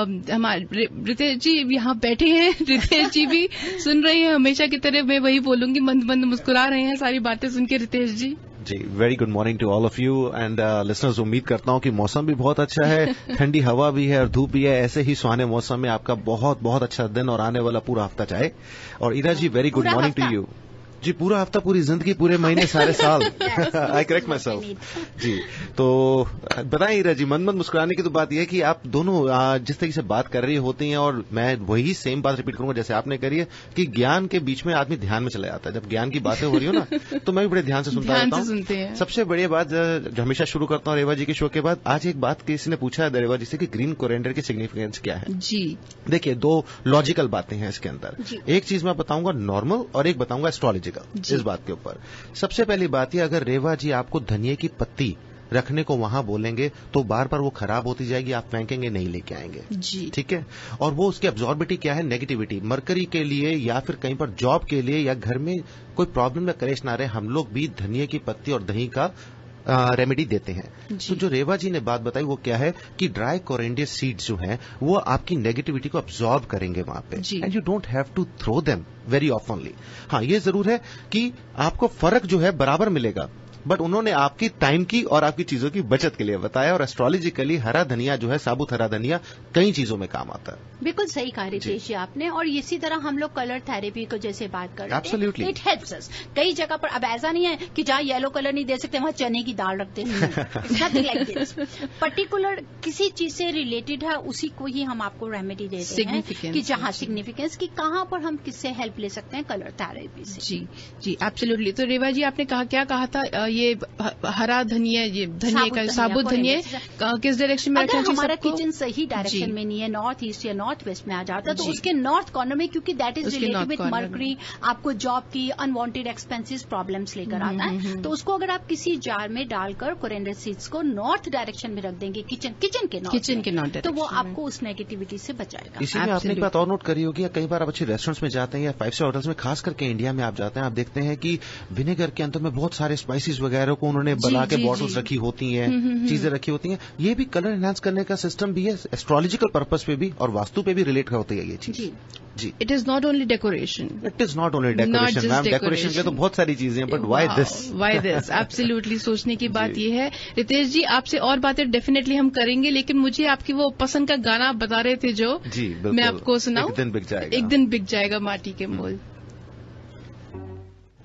हमारे रितेश जी यहाँ बैठे हैं, रितेश जी भी सुन रहे हैं, हमेशा की तरह मैं वही बोलूंगी, मंद मंद मुस्कुरा रहे हैं सारी बातें सुन के। रितेश जी जी, very good morning to all of you and listeners. उम्मीद करता हूँ कि मौसम भी बहुत अच्छा है, ठंडी हवा भी है और धूप भी है। ऐसे ही सुहाने मौसम में आपका बहुत बहुत अच्छा दिन और आने वाला पूरा हफ्ता जाए। और Ira ji, very good morning to you. जी, पूरा हफ्ता, पूरी जिंदगी, पूरे महीने, सारे साल। आई करेक्ट माई सेल्फ। जी, तो बताएं ईरा जी, मन मन मुस्कुराने की तो बात यह है कि आप दोनों जिस तरीके से बात कर रही होती हैं, और मैं वही सेम बात रिपीट करूंगा जैसे आपने करी है कि ज्ञान के बीच में आदमी ध्यान में चला जाता है। जब ज्ञान की बातें हो रही हो ना, तो मैं भी बड़े ध्यान से सुनता रहता हूँ। सबसे बड़ी बात जो हमेशा शुरू करता हूँ रेवा जी के शो के बाद, आज एक बात किसी ने पूछा है रेवा जी से कि ग्रीन कोरिएंडर की सिग्निफिकेंस क्या है। जी देखिए, दो लॉजिकल बातें हैं इसके अंदर। एक चीज मैं बताऊंगा नॉर्मल और एक बताऊंगा एस्ट्रोलॉजिकल। इस बात के ऊपर सबसे पहली बात यह, अगर रेवा जी आपको धनिया की पत्ती रखने को वहां बोलेंगे तो बार बार वो खराब होती जाएगी, आप फेंकेंगे नहीं, लेके आएंगे। जी, ठीक है। और वो उसकी अब्जॉर्बिटी क्या है, नेगेटिविटी। मरकरी के लिए या फिर कहीं पर जॉब के लिए या घर में कोई प्रॉब्लम या कलेश ना रहे, हम लोग भी धनिया की पत्ती और दही का रेमेडी देते हैं। तो जो रेवा जी ने बात बताई वो क्या है कि ड्राई कोरिएंडर सीड्स जो हैं वो आपकी नेगेटिविटी को अब्सॉर्ब करेंगे वहां पे, and you don't have to throw them very ऑफनली। हाँ, ये जरूर है कि आपको फर्क जो है बराबर मिलेगा, बट उन्होंने आपकी टाइम की और आपकी चीजों की बचत के लिए बताया। और एस्ट्रोलॉजिकली हरा धनिया जो है, साबुत हरा धनिया, कई चीजों में काम आता है। बिल्कुल सही कहा रितेश जी आपने। और इसी तरह हम लोग कलर थेरेपी को जैसे बात कर रहे हैं, इट हेल्प्स अस। कई जगह पर अब ऐसा नहीं है कि जहां येलो कलर नहीं दे सकते वहां चने की दाल रखते हैं, नथिंग लाइक दिस। पर्टिकुलर किसी चीज से रिलेटेड है, उसी को ही हम आपको रेमेडी देते हैं कि जहां सिग्निफिकेंस की कहां पर हम किससे हेल्प ले सकते हैं कलर थेरेपी से। जी जी, एब्सोल्युटली। तो रेवा जी आपने कहा, क्या कहा था, ये हरा धनिया, ये धनिया का साबुत धनिया किस डायरेक्शन में रखना चाहिए? हमारा किचन सही डायरेक्शन में नहीं है, नॉर्थ ईस्ट या नॉर्थ वेस्ट में आ जाता है, तो उसके नॉर्थ कॉर्नर में, क्योंकि that is related with mercury, आपको जॉब की अनवांटेड एक्सपेंसेस प्रॉब्लम्स लेकर आता है। तो उसको अगर आप किसी जार में डालकर कोरिएंडर सीड्स को नॉर्थ डायरेक्शन में रख देंगे, किचन किचन के नॉर्थ किचन के नॉर्थ, तो वो आपको उस नेगेटिविटी से बचाएगा। इसी में आपने एक बात और नोट करी होगी, कई बार आप अच्छे रेस्टोरेंट्स में जाते हैं या फाइव स्टार होटल्स में, खास करके इंडिया में आप जाते हैं, आप देखते हैं कि विनेगर के अंदर में बहुत सारे स्पाइसेस वगैरह को उन्होंने बना के बॉटल्स रखी होती हैं, चीजें रखी होती हैं। ये भी कलर एनहांस करने का सिस्टम भी है, एस्ट्रोलॉजिकल पर्पस पे भी और वास्तु पे भी रिलेट होती है ये चीज। जी, it is not only decoration, it is not only decoration ma'am. Decoration के तो बहुत सारी चीजें हैं, but why this, why this, absolutely सोचने की बात ये है। रितेश जी, आपसे और बातें डेफिनेटली हम करेंगे, लेकिन मुझे आपकी वो पसंद का गाना आप बता रहे थे जो, जी मैं आपको सुनाऊं? एक दिन बिक जाएगा, एक दिन बिक जाएगा माटी के मोल।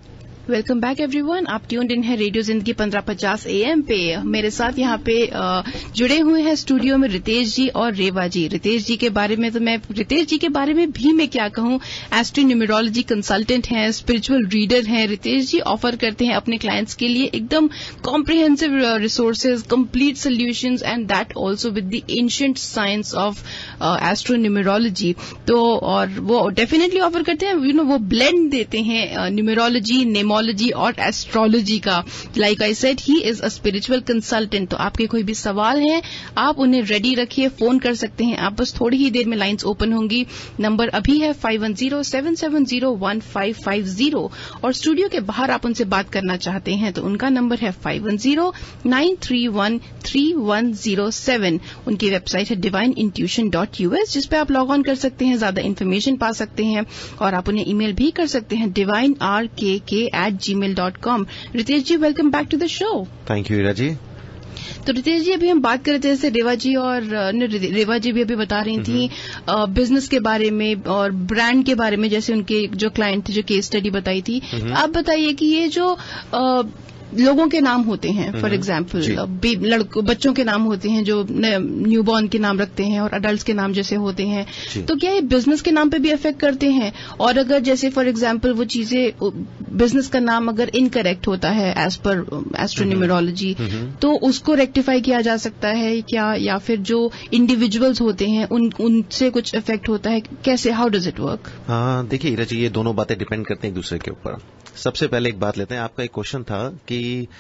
Welcome back everyone. आप ट्यून्ड इन है रेडियो जिंदगी पंद्रह पचास एएम पे। मेरे साथ यहाँ पे जुड़े हुए हैं स्टूडियो में रितेश जी और रेवा जी। रितेश जी के बारे में तो मैं रितेश जी के बारे में भी मैं क्या कहूँ, एस्ट्रोन्यूमेरोलॉजी कंसल्टेंट हैं, स्पिरिचुअल रीडर हैं। रितेश जी ऑफर करते हैं अपने क्लाइंट्स के लिए एकदम comprehensive resources, complete solutions and that also with the ancient science of astronumerology. तो और वो डेफिनेटली ऑफर करते हैं, यू नो वो ब्लेंड देते हैं न्यूमेरोलॉजी, नेमोलॉजी और एस्ट्रोलॉजी का। Like I said, he is a spiritual consultant. तो आपके कोई भी सवाल हैं आप उन्हें रेडी रखिए, फोन कर सकते हैं आप, बस थोड़ी ही देर में लाइंस ओपन होंगी। नंबर अभी है five one zero seven seven zero one five five zero और स्टूडियो के बाहर आप उनसे बात करना चाहते हैं तो उनका नंबर है five one zero nine three one three one zero seven. उनकी वेबसाइट है डिवाइन इंट्यूशन डॉट यूएस, जिसपे आप लॉग ऑन कर सकते हैं, ज्यादा इन्फॉर्मेशन पा सकते हैं और आप उन्हें ईमेल भी कर सकते हैं divine R K K at gmail dot com. Ritesh ji, welcome back to the show. Thank you Ira ji. तो रितेश जी, अभी हम बात कर रहे थे, जैसे रेवा जी और रेवा जी भी अभी बता रही थी बिजनेस के बारे में और ब्रांड के बारे में, जैसे उनके जो क्लाइंट थे जो केस स्टडी बताई थी। आप बताइए कि ये जो आ, लोगों के नाम होते हैं, फॉर एग्जाम्पल लड़कों बच्चों के नाम होते हैं जो न्यूबॉर्न के नाम रखते हैं और अडल्ट के नाम जैसे होते हैं, तो क्या ये बिजनेस के नाम पे भी अफेक्ट करते हैं? और अगर जैसे फॉर एग्जाम्पल वो चीजें, बिजनेस का नाम अगर इनकरेक्ट होता है एज पर एस्ट्रोन्यूमेरोलॉजी, तो उसको रेक्टिफाई किया जा सकता है क्या, या फिर जो इंडिविजुअल्स होते हैं उन उनसे कुछ इफेक्ट होता है? कैसे, हाउ डज इट वर्क? हाँ, देखिए ईरा जी, ये दोनों बातें डिपेंड करते हैं एक दूसरे के ऊपर। सबसे पहले एक बात लेते हैं, आपका एक क्वेश्चन था कि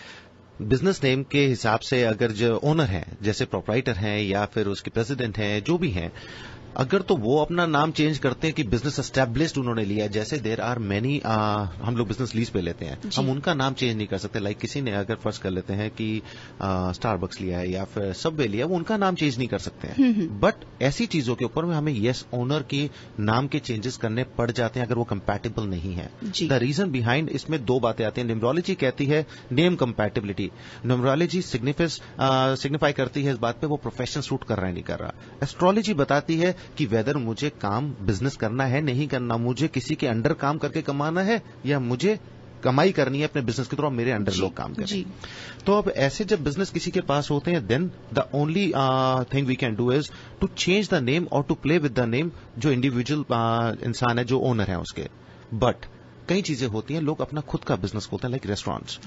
बिजनेस नेम के हिसाब से अगर जो ओनर है, जैसे प्रोप्राइटर हैं या फिर उसके प्रेसिडेंट हैं, जो भी हैं, अगर तो वो अपना नाम चेंज करते हैं कि बिजनेस एस्टैब्लिश्ड उन्होंने लिया है, जैसे देर आर मैनी, हम लोग बिजनेस लीज पे लेते हैं, हम उनका नाम चेंज नहीं कर सकते। लाइक किसी ने अगर फर्स्ट कर लेते हैं कि स्टारबक्स लिया है या फिर सबवे लिया, वो उनका नाम चेंज नहीं कर सकते हैं। बट ऐसी चीजों के ऊपर में हमें यस ओनर की नाम के चेंजेस करने पड़ जाते हैं अगर वो कंपैटिबल नहीं है। द रीजन बिहाइंड इसमें दो बातें आती हैं। न्यूमरोलॉजी कहती है नेम कंपैटिबिलिटी, न्यूमरोलॉजी सिग्निफाई करती है इस बात पे वो प्रोफेशन सूट कर रहा है नहीं कर रहा। एस्ट्रोलॉजी बताती है कि वेदर मुझे काम बिजनेस करना है नहीं करना, मुझे किसी के अंडर काम करके कमाना है या मुझे कमाई करनी है अपने बिजनेस के थ्रू, मेरे अंडर लोग काम करें। तो अब ऐसे जब बिजनेस किसी के पास होते हैं, then the only thing we can do is to change the name और to play with the name जो इंडिविजुअल uh, इंसान है, जो ओनर है उसके। बट कई चीजें होती हैं, लोग अपना खुद का बिजनेस खोलते हैं, लाइक रेस्टोरेंट्स,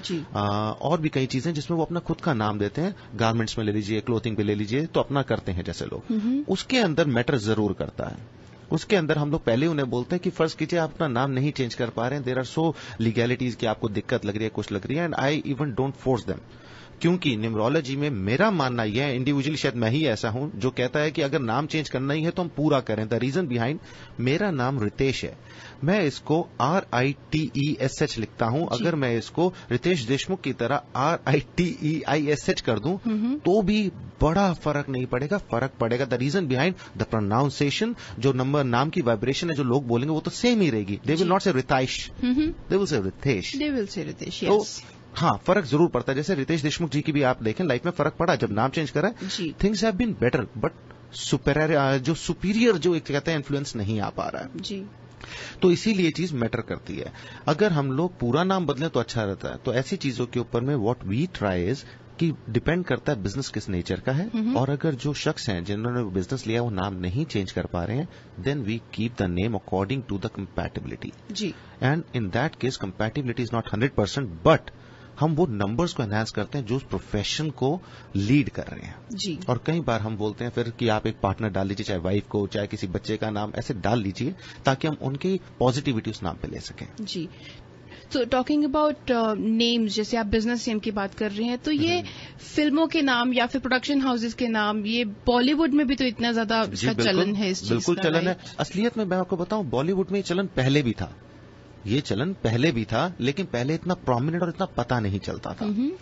और भी कई चीजें जिसमें वो अपना खुद का नाम देते हैं। गारमेंट्स में ले लीजिए, क्लोथिंग पे ले लीजिए, तो अपना करते हैं जैसे लोग, उसके अंदर मैटर जरूर करता है। उसके अंदर हम लोग पहले उन्हें बोलते हैं कि फर्ज कीजिए आप अपना नाम नहीं चेंज कर पा रहे हैं, देर आर सो लीगैलिटीज की आपको दिक्कत लग रही है, कुछ लग रही है, and I even don't force them. क्योंकि न्यूमरोलॉजी में मेरा मानना यह है, इंडिविजुअली शायद मैं ही ऐसा हूं जो कहता है कि अगर नाम चेंज करना ही है तो हम पूरा करें। द रीजन बिहाइंड, मेरा नाम रितेश है, मैं इसको R I T E S H लिखता हूं। अगर मैं इसको रितेश देशमुख की तरह R I T E I S H कर दूं तो भी बड़ा फर्क नहीं पड़ेगा, फर्क पड़ेगा। The reason behind the pronunciation, जो नंबर नाम की वाइब्रेशन है जो लोग बोलेंगे वो तो सेम ही रहेगी। दे विल नॉट से रिताइश, they will say Ritesh, they will say Ritesh. हाँ, फर्क जरूर पड़ता है। जैसे रितेश देशमुख जी की भी आप देखें, लाइफ में फर्क पड़ा जब नाम चेंज करा, things have been better, but superior जो सुपीरियर जो एक कहते हैं इन्फ्लुएंस नहीं आ पा रहा है जी। तो इसीलिए चीज मैटर करती है। अगर हम लोग पूरा नाम बदलें तो अच्छा रहता है। तो ऐसी चीजों के ऊपर में व्हाट वी ट्राई इज कि डिपेंड करता है बिजनेस किस नेचर का है, और अगर जो शख्स हैं जिन्होंने बिजनेस लिया वो नाम नहीं चेंज कर पा रहे हैं, then we keep the name according to the compatibility जी। And in that case compatibility is not hundred percent, but हम वो नंबर्स को एनहांस करते हैं जो उस प्रोफेशन को लीड कर रहे हैं जी। और कई बार हम बोलते हैं फिर कि आप एक पार्टनर डाल लीजिए, चाहे वाइफ को, चाहे किसी बच्चे का नाम, ऐसे डाल लीजिए ताकि हम उनकी पॉजिटिविटी उस नाम पे ले सकें जी। तो टॉकिंग अबाउट नेम्स, जैसे आप बिजनेस नेम की बात कर रहे हैं, तो ये फिल्मों के नाम या फिर प्रोडक्शन हाउसेज के नाम, ये बॉलीवुड में भी तो इतना ज्यादा इसका चलन है, इस चीज बिल्कुल चलन है। असलियत में मैं आपको बताऊं, बॉलीवुड में चलन पहले भी था, ये चलन पहले भी था, लेकिन पहले इतना प्रोमिनेंट और इतना पता नहीं चलता था।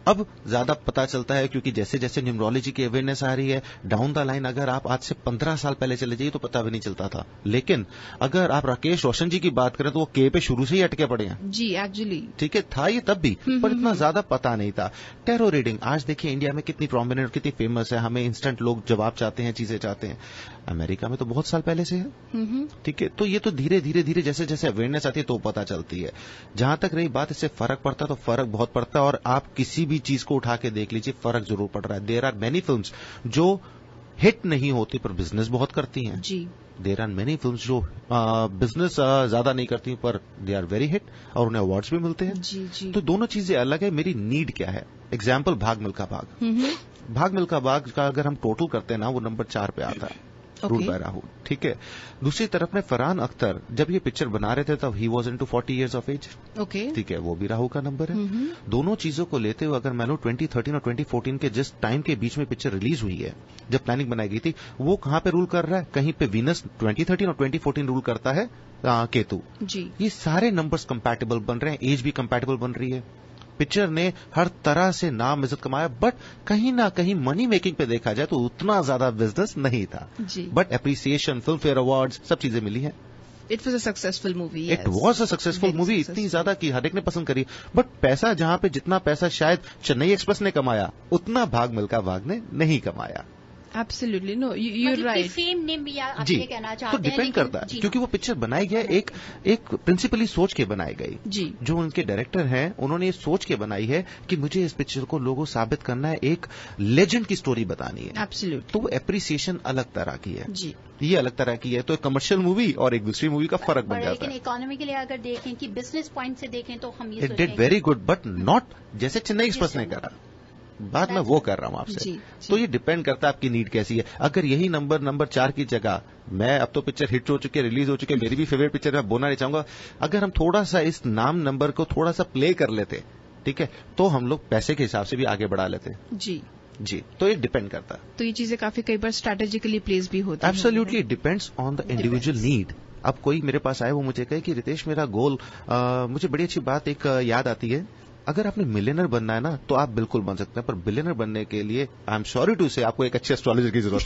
अब ज्यादा पता चलता है क्योंकि जैसे जैसे न्यूमरोलॉजी की अवेयरनेस आ रही है, डाउन द लाइन अगर आप आज से पंद्रह साल पहले चले जाइए तो पता भी नहीं चलता था। लेकिन अगर आप राकेश रोशन जी की बात करें तो वो के पे शुरू से ही अटके पड़े हैं जी, एक्चुअली ठीक है, था ये तब भी, पर इतना ज्यादा पता नहीं था। टैरो रीडिंग आज देखिए इंडिया में कितनी प्रोमिनेंट और कितनी फेमस है, हमें इंस्टेंट लोग जवाब चाहते हैं, चीजें चाहते हैं। अमेरिका में तो बहुत साल पहले से है, ठीक है। तो ये तो धीरे धीरे धीरे जैसे जैसे अवेयरनेस आती है तो पता चलती है। जहां तक रही बात इससे फर्क पड़ता है तो फर्क बहुत पड़ता है, और आप किसी भी चीज को उठा के देख लीजिए फर्क जरूर पड़ रहा है। देयर आर मेनी फिल्म्स जो हिट नहीं होती पर बिजनेस बहुत करती हैं जी। देयर आर मेनी फिल्म्स जो बिजनेस ज्यादा नहीं करती पर दे आर वेरी हिट और उन्हें अवार्ड्स भी मिलते हैं जी, जी। तो दोनों चीजें अलग है। मेरी नीड क्या है? एग्जाम्पल भाग मिल्खा भाग। भाग मिल्खा भाग का अगर हम टोटल करते हैं ना वो नंबर चार पे आता है, रूल बाय राहुल, ठीक है। दूसरी तरफ में फरहान अख्तर जब ये पिक्चर बना रहे थे तब he was into forty years of age, okay, ठीक है, वो भी राहुल का नंबर है। दोनों चीजों को लेते हुए अगर मान लो ट्वेंटी थर्टीन और ट्वेंटी फोर्टीन के जिस टाइम के बीच में पिक्चर रिलीज हुई है, जब प्लानिंग बनाई गई थी, वो कहां पे रूल कर रहा है? कहीं पे वीनस ट्वेंटी थर्टीन और ट्वेंटी फोर्टीन रूल करता है आ, केतु जी। ये सारे नंबर्स कंपैटिबल बन रहे हैं, एज भी कंपैटिबल बन रही है। पिक्चर ने हर तरह से नाम इज्जत कमाया, बट कहीं ना कहीं मनी मेकिंग पे देखा जाए तो उतना ज्यादा बिजनेस नहीं था जी। But appreciation, Filmfare awards, सब चीजें मिली हैं। It was a successful movie, it was a successful movie, इतनी ज्यादा कि हर एक ने पसंद करी। बट पैसा जहां पे जितना पैसा शायद चेन्नई एक्सप्रेस ने कमाया उतना भाग मिल्खा भाग ने नहीं कमाया। Absolutely no, you are right. Fame name भी आप जी, ये कहना चाहते तो हैं, डिपेंड करता है क्योंकि वो पिक्चर बनाई गया एक एक प्रिंसिपली सोच के बनाई गई जी। जो उनके डायरेक्टर हैं उन्होंने ये सोच के बनाई है कि मुझे इस पिक्चर को लोगों साबित करना है, एक लेजेंड की स्टोरी बतानी है। एब्सोल्युटली। तो वो एप्रिसिएशन अलग तरह की है जी, ये अलग तरह की है। तो एक कमर्शियल मूवी और एक दूसरी मूवी का फर्क बन जाता लेकिन है। इकोनॉमी के लिए अगर देखें कि बिजनेस पॉइंट से देखें तो हम ये it did very good but not जैसे चेन्नई एक्सप्रेस ने करा। बात मैं वो कर रहा हूं आपसे। जी, तो ये डिपेंड करता है आपकी नीड कैसी है। अगर यही नंबर नंबर चार की जगह, मैं अब तो पिक्चर हिट हो चुकी है, रिलीज हो चुकी है, मेरी भी फेवरेट पिक्चर है, बोलना नहीं चाहूंगा, अगर हम थोड़ा सा इस नाम नंबर को थोड़ा सा प्ले कर लेते, ठीक है, तो हम लोग पैसे के हिसाब से भी आगे बढ़ा लेते जी जी। तो ये डिपेंड करता है। तो ये चीजें काफी कई बार स्ट्रैटेजिकली प्लेस भी होती है। Absolutely, it depends on the individual need. अब कोई मेरे पास आए, वो मुझे कहे कि रितेश मेरा गोल, आ, मुझे बड़ी अच्छी बात एक आ, याद आती है, अगर आपने मिलियनर बनना है ना तो आप बिल्कुल बन सकते हैं, पर बिलियनर बनने के लिए आई एम सॉरी टू से आपको एक अच्छे एस्ट्रोलॉजर की जरूरत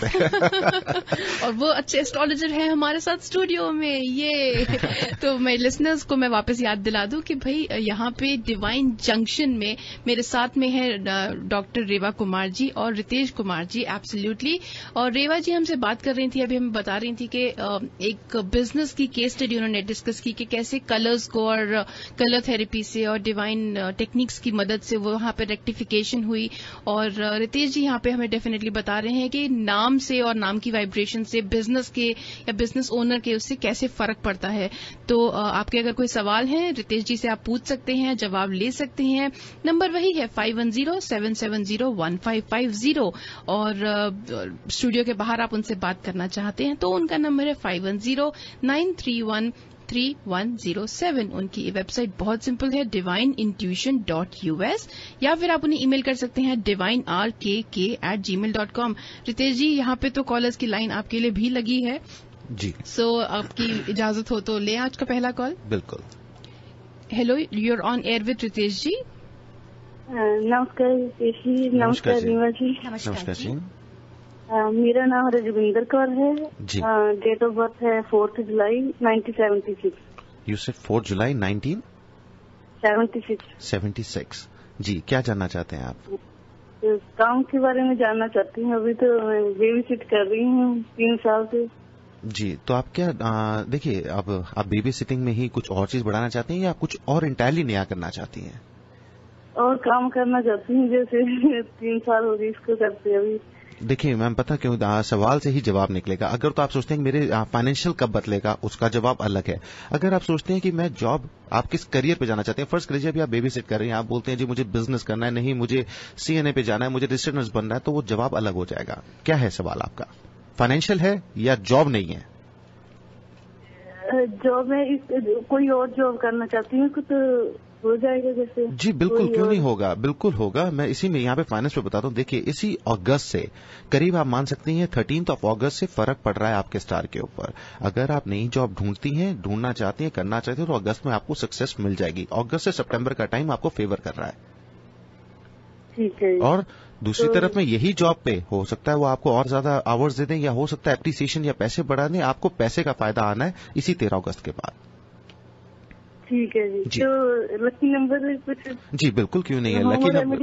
है। और वो अच्छे एस्ट्रोलॉजर है हमारे साथ स्टूडियो में, ये तो मैं लिसनर्स को मैं वापस याद दिला दूं कि भाई यहाँ पे डिवाइन जंक्शन में मेरे साथ में है डॉक्टर रेवा कुमार जी और रितेश कुमार जी। एब्सोल्युटली। और रेवा जी हमसे बात कर रही थी, अभी हमें बता रही थी कि एक बिजनेस की केस स्टडी उन्होंने डिस्कस की कि कैसे कलर्स को और कलर थेरेपी से और डिवाइन टेक्निक्स की मदद से वो वहां पे रेक्टिफिकेशन हुई। और रितेश जी यहाँ पे हमें डेफिनेटली बता रहे हैं कि नाम से और नाम की वाइब्रेशन से बिजनेस के या बिजनेस ओनर के उससे कैसे फर्क पड़ता है। तो आपके अगर कोई सवाल है रितेश जी से आप पूछ सकते हैं, जवाब ले सकते हैं। नंबर वही है five one zero seven seven zero one five five zero और स्टूडियो के बाहर आप उनसे बात करना चाहते हैं तो उनका नंबर है five one zero nine three one three one zero seven. उनकी वेबसाइट बहुत सिंपल है, divine intuition dot U S, या फिर आप उन्हें ईमेल कर सकते हैं divine R K K at gmail dot com. Ritesh ji यहाँ पे तो कॉलर्स की लाइन आपके लिए भी लगी है जी। सो so, आपकी इजाजत हो तो ले आज का पहला कॉल। बिल्कुल। Hello, you are on air with Ritesh ji. नमस्कार रितेश जी। नमस्कार रीवा जी। नमस्कार जी। मेरा नाम रजविंदर कौर है जी। डेट ऑफ बर्थ है fourth July nineteen seventy six. You said fourth July nineteen seventy six. Seventy six जी। क्या जानना चाहते हैं आप? तो काम के बारे में जानना चाहती हूँ। अभी तो मैं बेबी सिट कर रही हूँ तीन साल से। जी, तो आप क्या देखिए, अब आप बेबी सिटिंग में ही कुछ और चीज बढ़ाना चाहते हैं या आप कुछ और इंटायरली नया करना चाहती हैं? और काम करना चाहती हूँ, जैसे तीन साल हो गई इसको करते अभी। देखिए मैम, पता क्यों, सवाल से ही जवाब निकलेगा। अगर तो आप सोचते हैं कि मेरे फाइनेंशियल कब बदलेगा, उसका जवाब अलग है। अगर आप सोचते हैं कि मैं जॉब, आप किस करियर पे जाना चाहते हैं, फर्स्ट करियर अभी आप बेबी सिट कर रही हैं, आप बोलते हैं जी मुझे बिजनेस करना है, नहीं मुझे सीएनए पे जाना है, मुझे रजिस्टर्ड नर्स बनना है, तो वो जवाब अलग हो जाएगा। क्या है सवाल आपका? फाइनेंशियल है या जॉब नहीं है? जॉब में कोई और जॉब करना चाहती हूँ तो हो जाएगा जैसे। जी बिल्कुल, क्यों नहीं होगा, बिल्कुल होगा। मैं इसी में यहाँ पे फाइनेंस पे बताता हूँ। देखिए इसी अगस्त से करीब आप मान सकती हैं थर्टीन्थ ऑफ अगस्त से फर्क पड़ रहा है आपके स्टार के ऊपर। अगर आप नई जॉब ढूंढती हैं, ढूंढना चाहती हैं, करना चाहती हैं, तो अगस्त में आपको सक्सेस मिल जाएगी। अगस्त से सितंबर का टाइम आपको फेवर कर रहा है। ठीक है। और दूसरी तो, तरफ में यही जॉब पे हो सकता है वो आपको और ज्यादा आवर्स दे दें, या हो सकता है एप्रिसिएशन या पैसे बढ़ा दें। आपको पैसे का फायदा आना है इसी तेरह अगस्त के बाद। ठीक है जी, जी। तो लकी नंबर कुछ? जी बिल्कुल, क्यों नहीं है लकी नंबर।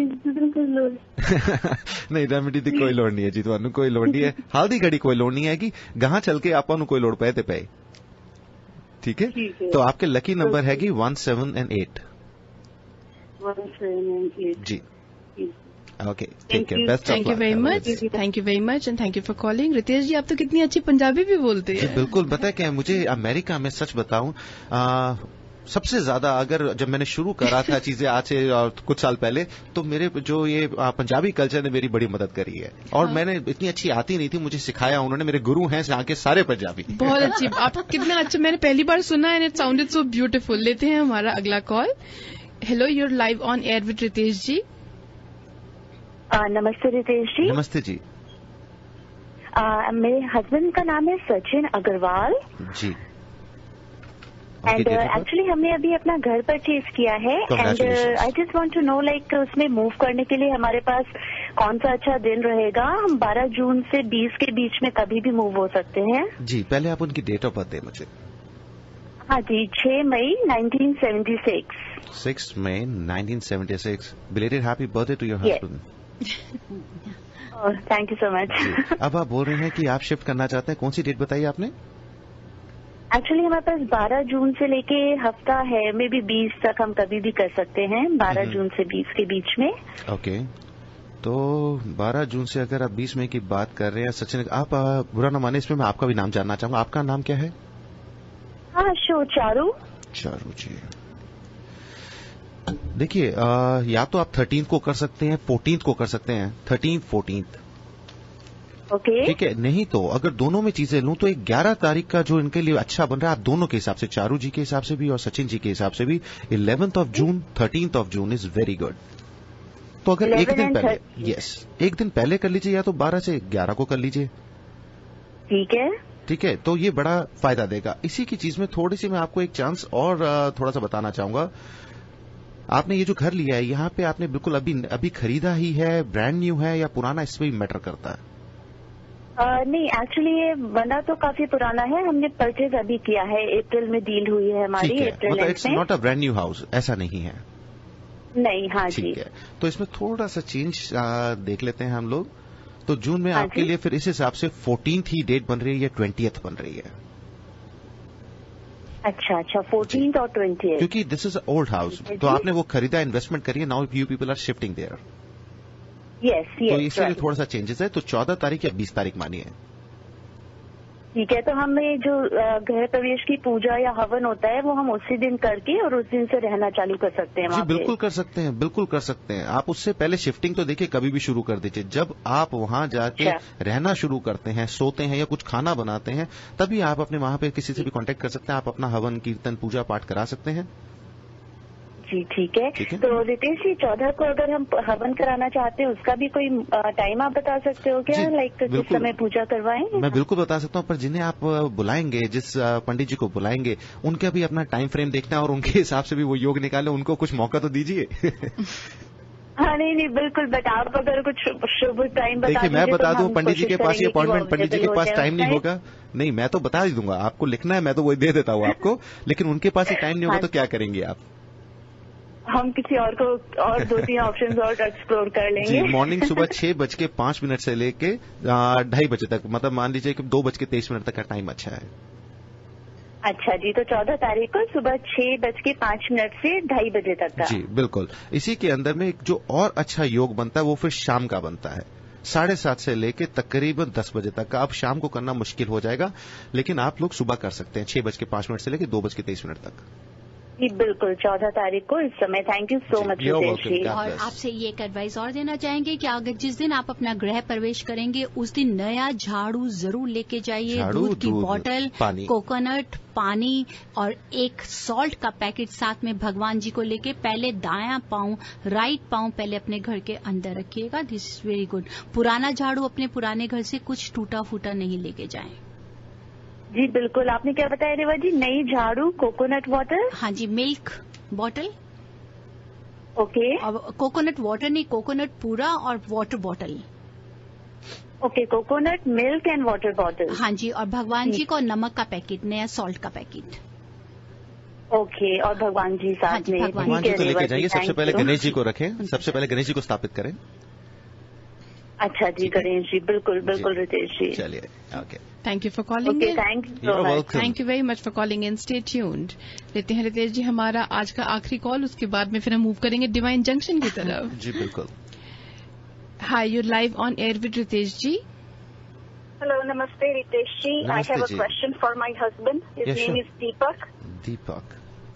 नहीं रेमेडी की कोई लोड़ नहीं है जी, ਤੁਹਾਨੂੰ कोई लोड़ नहीं है, हाल दी घड़ी कोई लोड़ नहीं है कि गां चल के ਆਪਾਂ ਨੂੰ कोई लोड़ पे ते पे। ठीक है, ठीक है। तो आपके लकी नंबर हैगी one seven and eight. One seven and eight जी okay, take care, best of luck. Thank you very much, thank you very much and thank you for calling. Ritesh ji, आप तो कितनी अच्छी पंजाबी भी बोलते हैं। बिल्कुल, पता है क्या, मुझे अमेरिका में सच बताऊं सबसे ज्यादा, अगर जब मैंने शुरू करा था चीजें आज से और कुछ साल पहले, तो मेरे जो ये पंजाबी कल्चर ने मेरी बड़ी मदद करी है। और हाँ। मैंने इतनी अच्छी आती नहीं थी, मुझे सिखाया उन्होंने, मेरे गुरु हैं यहाँ के सारे पंजाबी। बहुत अच्छी, आप कितना अच्छा, मैंने पहली बार सुना and it sounded so beautiful. लेते हैं हमारा अगला call. Hello, you're live on air with Ritesh ji. नमस्ते रितेश जी। नमस्ते जी। uh, मेरे हस्बैंड का नाम है सचिन अग्रवाल जी। एंड एक्चुअली हमने अभी अपना घर परचेज किया है and I just want to know like उसमें मूव करने के लिए हमारे पास कौन सा अच्छा दिन रहेगा। हम बारह जून से बीस के बीच में कभी भी मूव हो सकते हैं। जी, पहले आप उनकी डेट ऑफ बर्थ दें मुझे। हाँ जी, छह मई nineteen seventy six. Six May nineteen seventy six. Belated happy birthday to your husband. Thank you so much. अब आप बोल रहे हैं कि आप शिफ्ट करना चाहते हैं, कौन सी डेट बताई आपने? एक्चुअली हमारे पास बारह जून से लेके हफ्ता है, मे बी बीस तक हम कभी भी कर सकते हैं, बारह जून से बीस के बीच में। ओके, तो बारह जून से अगर आप बीस मई की बात कर रहे हैं, सचिन आप बुरा न माने, इसमें मैं आपका भी नाम जानना चाहूंगा। आपका नाम क्या है? हाँ, शो चारू। चारू जी, देखिए या तो आप थर्टीन को कर सकते हैं, फोर्टीन को कर सकते हैं, थर्टीन फोर्टीन। ओके, ठीक है, नहीं तो अगर दोनों में चीजें लूं तो एक ग्यारह तारीख का जो इनके लिए अच्छा बन रहा है, आप दोनों के हिसाब से, चारू जी के हिसाब से भी और सचिन जी के हिसाब से भी, eleventh of June, thirteenth of June is very good. तो अगर एक दिन पहले, यस एक दिन पहले कर लीजिए, या तो बारह से ग्यारह को कर लीजिए। ठीक है, ठीक है, तो ये बड़ा फायदा देगा। इसी की चीज में थोड़ी सी मैं आपको एक चांस और थोड़ा सा बताना चाहूंगा। आपने ये जो घर लिया है, यहाँ पे आपने बिल्कुल अभी अभी खरीदा ही है, ब्रांड न्यू है, या पुराना, इसमें भी मैटर करता है? Uh, नहीं, एक्चुअली ये बना तो काफी पुराना है, हमने परचेज अभी किया है, अप्रैल में डील हुई है हमारी, अप्रैल में। It's not a brand new house, ऐसा नहीं है? नहीं, हाँ जी। ठीक है, तो इसमें थोड़ा सा चेंज देख लेते हैं हम लोग। तो जून में हाँ आपके लिए फिर इस हिसाब से फोर्टीन्थ ही डेट बन रही है या ट्वेंटियथ बन रही है? अच्छा अच्छा, फोर्टीन्थ और ट्वेंटियथ, क्योंकि दिस इज ओल्ड हाउस, तो आपने वो खरीदा, इन्वेस्टमेंट करिए, now you people are shifting there. Yes yes, तो इसलिए थोड़ा सा चेंजेस है, तो चौदह तारीख या बीस तारीख मानिए। ठीक है, तो हमें जो गृह प्रवेश की पूजा या हवन होता है वो हम उसी दिन करके और उस दिन से रहना चालू कर सकते हैं? जी बिल्कुल कर सकते हैं, बिल्कुल कर सकते हैं। आप उससे पहले शिफ्टिंग तो देखिए कभी भी शुरू कर दीजिए। जब आप वहां जाके रहना शुरू करते हैं, सोते हैं या कुछ खाना बनाते हैं, तभी आप अपने वहां पे किसी से भी कांटेक्ट कर सकते हैं। आप अपना हवन कीर्तन पूजा पाठ करा सकते हैं। जी ठीक है, है? तो रितेश जी, चौदह को अगर हम हवन कराना चाहते हैं, उसका भी कोई टाइम आप बता सकते हो क्या? लाइक किस समय पूजा करवाएं? मैं बिल्कुल बता सकता हूँ, पर जिन्हें आप बुलाएंगे, जिस पंडित जी को बुलाएंगे, उनका भी अपना टाइम फ्रेम देखना है और उनके हिसाब से भी वो योग निकाले, उनको कुछ मौका तो दीजिए। हाँ नहीं नहीं बिल्कुल, बट आप अगर कुछ शुभ टाइम बता देखिए, मैं बता दूं, पंडित जी के पास ये अपॉइंटमेंट, पंडित जी के पास टाइम नहीं होगा। नहीं, मैं तो बता ही दूंगा, आपको लिखना है मैं तो वही दे देता हूँ आपको, लेकिन उनके पास ही टाइम नहीं होगा तो क्या करेंगे आप? हम किसी और को और दो तीन ऑप्शंस और एक्सप्लोर कर लेंगे। जी, मॉर्निंग सुबह छह बज के पांच मिनट से लेके ढाई बजे तक, मतलब मान लीजिए कि दो बज के तेईस मिनट तक का टाइम अच्छा है। अच्छा जी, तो चौदह तारीख को सुबह छह बज के पांच मिनट से ढाई बजे तक का। जी बिल्कुल। इसी के अंदर में जो और अच्छा योग बनता है वो फिर शाम का बनता है, साढ़े सात से लेके तकरीबन दस बजे तक का। अब शाम को करना मुश्किल हो जाएगा, लेकिन आप लोग सुबह कर सकते हैं, छह बज के पांच मिनट से लेके दो बज के तेईस मिनट तक। जी बिल्कुल, चौदह तारीख को इस समय। Thank you so much Ritesh ji. और आपसे ये एक एडवाइस और देना चाहेंगे कि अगर जिस दिन आप अपना गृह प्रवेश करेंगे, उस दिन नया झाड़ू जरूर लेके जाइए, दूध की बोतल, कोकोनट पानी और एक सॉल्ट का पैकेट साथ में भगवान जी को लेके पहले दायां पांव, राइट पांव पहले अपने घर के अंदर रखिएगा। This is very good. पुराना झाड़ू अपने पुराने घर से कुछ टूटा फूटा नहीं लेके जाएं। जी बिल्कुल, आपने क्या बताया रेवा जी? नई झाड़ू, कोकोनट वाटर, हाँ जी, मिल्क बॉटल, ओके। और कोकोनट वाटर नहीं, कोकोनट पूरा और water bottle. Okay, coconut milk and water bottle. हाँ जी, और भगवान जी को नमक का पैकेट, नया सॉल्ट का पैकेट। ओके, और भगवान जी साथ हाँ जी, में। भगवान भगवान जी तो लेके जाइए, सबसे पहले गणेश जी को रखें, सबसे पहले गणेश जी को स्थापित करें। अच्छा जी, गणेश जी, बिल्कुल बिल्कुल रितेश जी। चलिए, okay, thank you for calling in. Thank you thank you very much for calling in. Stay tuned. लेते हैं रितेश जी हमारा आज का आखिरी कॉल, उसके बाद में फिर हम मूव करेंगे डिवाइन जंक्शन की तरफ। जी बिल्कुल। Hi, you live on air with Ritesh ji. Hello, Namaste, Ritesh ji. I Namaste have a ji. question for my husband. His Yes, name sure. is Deepak. Deepak.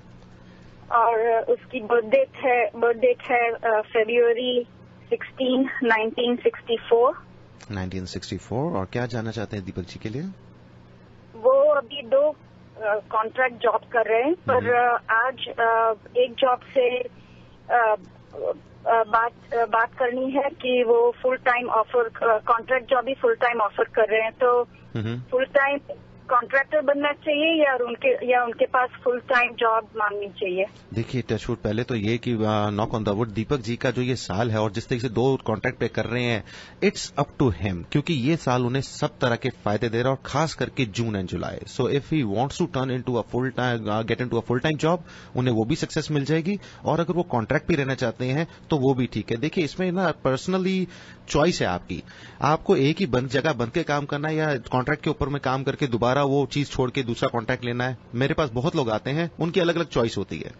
और uh, उसकी बर्थ डेट है birth date है फरवरी sixteen nineteen sixty four. Nineteen sixty four. और क्या जानना चाहते हैं दीपक जी के लिए? वो अभी दो कॉन्ट्रैक्ट जॉब कर रहे हैं, पर uh, आज uh, एक जॉब से uh, uh, बात uh, बात करनी है कि वो full time offer, contract job ही फुल टाइम ऑफर कर रहे हैं, तो फुल टाइम कॉन्ट्रैक्टर बनना चाहिए या उनके या उनके पास फुल टाइम जॉब मांगनी चाहिए? देखिए टचवुड, पहले तो ये कि knock on the wood, Deepak ji का जो ये साल है और जिस तरीके से दो कॉन्ट्रैक्ट पे कर रहे हैं, इट्स अप टू हिम, क्योंकि ये साल उन्हें सब तरह के फायदे दे रहा है, और खास करके June and July. So if he wants to turn into a full time, get into a full time job, उन्हें वो भी सक्सेस मिल जाएगी, और अगर वो कॉन्ट्रैक्ट भी रहना चाहते हैं तो वो भी ठीक है। देखिए इसमें ना पर्सनली चॉइस है आपकी, आपको एक ही बंद जगह बंद के काम करना है या कॉन्ट्रैक्ट के ऊपर में काम करके दोबारा वो चीज छोड़ के दूसरा कॉन्ट्रैक्ट लेना है। मेरे पास बहुत लोग आते हैं, उनकी अलग अलग चॉइस होती है।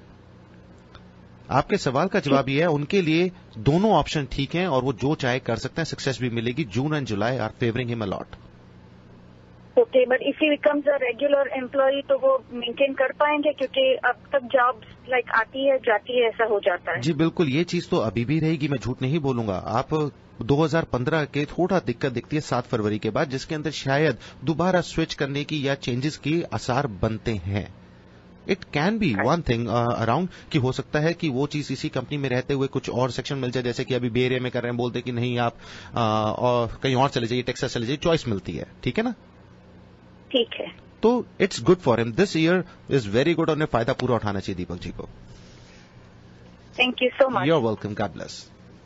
आपके सवाल का जवाब ये है, उनके लिए दोनों ऑप्शन ठीक हैं और वो जो चाहे कर सकते हैं, सक्सेस भी मिलेगी। June and July are favouring him a lot. Okay, but if he becomes a regular employee तो वो मेंटेन कर पाएंगे, क्योंकि अब तक जॉब लाइक आती है जाती है, ऐसा हो जाता है। जी बिल्कुल, ये चीज तो अभी भी रहेगी, मैं झूठ नहीं बोलूंगा। आप दो हज़ार पंद्रह के थोड़ा दिक्कत दिखती है सात फरवरी के बाद, जिसके अंदर शायद दोबारा स्विच करने की या चेंजेस की आसार बनते हैं। It can be one thing around कि हो सकता है कि वो चीज इसी कंपनी में रहते हुए कुछ और सेक्शन मिल जाए, जैसे कि अभी बे एरिया में कर रहे हैं, बोलते कि नहीं आप आ, और कहीं और चले जाइए, टेक्सास चले जाइए, चॉइस मिलती है। ठीक है ना? ठीक है, तो it's good for him, this year is very good, और उन्हें फायदा पूरा उठाना चाहिए दीपक जी को। Thank you so much. You are welcome, God bless.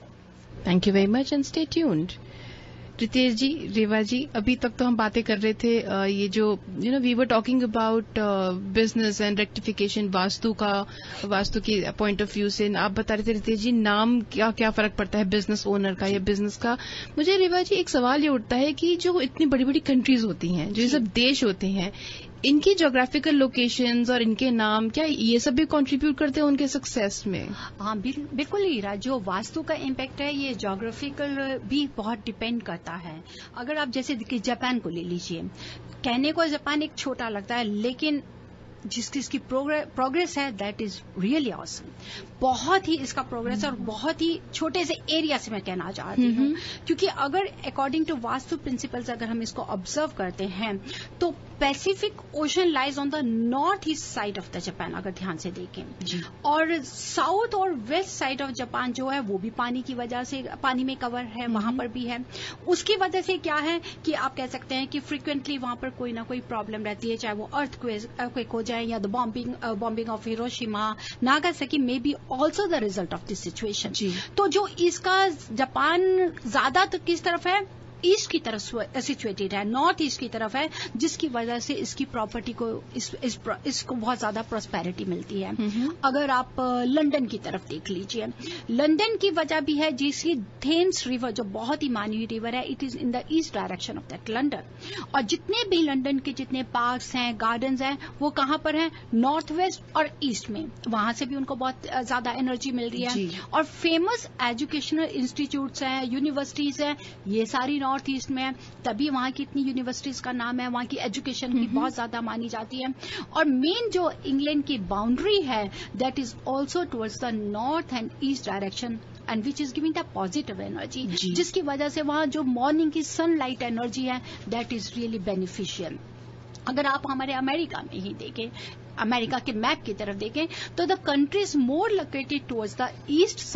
Thank you very much and stay tuned. Ritesh ji, Reva ji, अभी तक तो हम बातें कर रहे थे uh, ये जो you know we were talking about business and rectification, vastu का, वास्तु के पॉइंट ऑफ व्यू से। आप बता रहे थे रितेश जी, नाम क्या क्या फर्क पड़ता है बिजनेस ओनर का या बिजनेस का। मुझे रेवा जी एक सवाल ये उठता है कि जो इतनी बड़ी बड़ी कंट्रीज होती हैं, जो ये सब देश होते हैं, इनकी ज्योग्राफिकल लोकेशंस और इनके नाम, क्या ये सब भी कंट्रीब्यूट करते हैं उनके सक्सेस में? हाँ बिल्कुल हीरा, जो वास्तु का इम्पैक्ट है ये ज्योग्राफिकल भी बहुत डिपेंड करता है। अगर आप जैसे जापान को ले लीजिए, कहने को जापान एक छोटा लगता है, लेकिन जिसकी इसकी प्रोग्रेस है दैट इज रियली ऑसम। बहुत ही इसका प्रोग्रेस है, और बहुत ही छोटे से एरिया से मैं कहना चाहती हूँ, क्योंकि अगर अकॉर्डिंग टू वास्तु प्रिंसिपल्स अगर हम इसको ऑब्जर्व करते हैं तो Pacific Ocean lies on the north east side of the Japan, अगर ध्यान से देखें, और साउथ और वेस्ट साइड ऑफ जापान जो है वो भी पानी की वजह से, पानी में कवर है, वहां पर भी है। उसकी वजह से क्या है कि आप कह सकते हैं कि फ्रिक्वेंटली वहां पर कोई ना कोई प्रॉब्लम रहती है, चाहे वो अर्थक्वेक हो जाए या the bombing bombing of Hiroshima, Nagasaki में be also the result of this situation. तो जो इसका जापान ज्यादा तो किस तरफ है, ईस्ट की तरफ सिचुएटेड है, नॉर्थ ईस्ट की तरफ है, जिसकी वजह से इसकी प्रॉपर्टी को इस, इस, इसको बहुत ज्यादा प्रॉस्पेरिटी मिलती है। अगर आप लंदन की तरफ देख लीजिए, लंदन की वजह भी है जिसकी थेम्स रिवर जो बहुत ही मानी हुई रिवर है, it is in the east direction of that London, और जितने भी लंदन के जितने पार्क्स हैं, गार्डन्स हैं, वो कहां पर हैं, नॉर्थ वेस्ट और ईस्ट में, वहां से भी उनको बहुत ज्यादा एनर्जी मिल रही है। और फेमस एजुकेशनल इंस्टीट्यूट्स हैं, यूनिवर्सिटीज हैं, ये सारी नॉर्थ ईस्ट में है, तभी वहां की इतनी यूनिवर्सिटीज का नाम है, वहां की एजुकेशन की बहुत ज्यादा मानी जाती है। और मेन जो इंग्लैंड की बाउंड्री है that is also towards the north and east direction, and which is giving the positive energy, जिसकी वजह से वहां जो मॉर्निंग की सनलाइट एनर्जी है दैट इज रियली बेनिफिशियल। अगर आप हमारे अमेरिका में ही देखें, अमेरिका के मैप की तरफ देखें, तो the country is more located towards the east side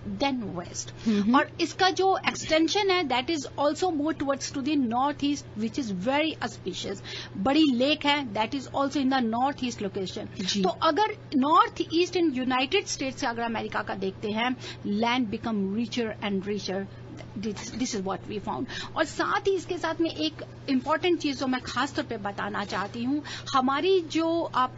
than west, और इसका जो एक्सटेंशन है that is also more towards to the north east which is very auspicious. बड़ी लेक है that is also in the north east location. तो अगर north east in United States से अगर अमेरिका का देखते हैं, land become richer and richer. This is what we found. और साथ ही इसके साथ में एक इम्पॉर्टेंट चीज जो मैं खास तौर पे बताना चाहती हूँ, हमारी जो आप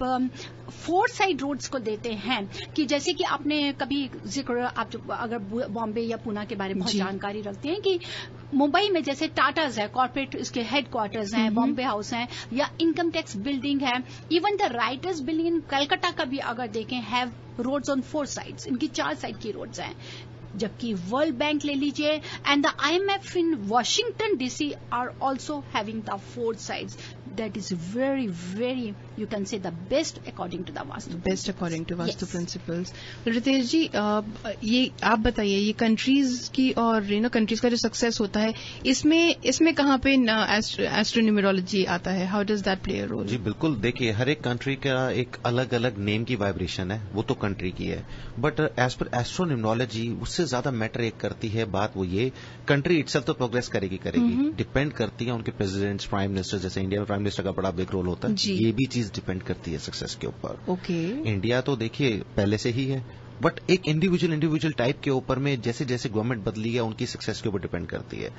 फोर साइड रोड्स को देते हैं, कि जैसे कि आपने कभी जिक्र, आप जो अगर बॉम्बे या पुणे के बारे में बहुत जानकारी रखते हैं, कि मुंबई में जैसे टाटाज है, कॉर्पोरेट इसके हेड क्वार्टर्स हैं, बॉम्बे हाउस हैं, या इनकम टैक्स बिल्डिंग है, even the Writers building in Calcutta का भी अगर देखें, have roads on four sides, इनकी चार साइड की रोड्स हैं. जबकि वर्ल्ड बैंक ले लीजिए and the IMF in Washington DC are also having the four sides. That is very very you can say the best according to the vastu best according to vastu principles. Ritesh ji, आ, ये आप बताइए, ये countries की और you know countries का जो success होता है, इसमें इसमें कहाँ पे एस्ट्रोन्यूमेरोलॉजी आता है? How does that play a role? जी बिल्कुल, देखिए हर एक कंट्री का एक अलग अलग नेम की वाइब्रेशन है, वो तो कंट्री की है, बट एज पर एस्ट्रोन्यूमेरोलॉजी उससे ज्यादा मैटर एक करती है बात, वो ये कंट्री इटसेल्फ तो प्रोग्रेस करेगी करेगी डिपेंड करती है उनके प्रेसिडेंट्स, प्राइम मिनिस्टर. जैसे इंडिया में प्राइम मिनिस्टर का बड़ा बिग रोल होता है, ये भी चीज डिपेंड करती है सक्सेस के ऊपर. ओके, इंडिया तो देखिए पहले से ही है, बट एक इंडिविजुअल इंडिविजुअल टाइप के ऊपर में जैसे जैसे गवर्नमेंट बदली है उनकी सक्सेस के ऊपर डिपेंड करती है.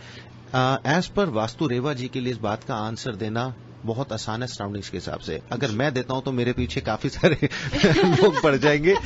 एज पर वास्तु रेवा जी के लिए इस बात का आंसर देना बहुत आसान है सराउंडिंग्स के हिसाब से. अगर मैं देता हूं तो मेरे पीछे काफी सारे लोग पड़ जाएंगे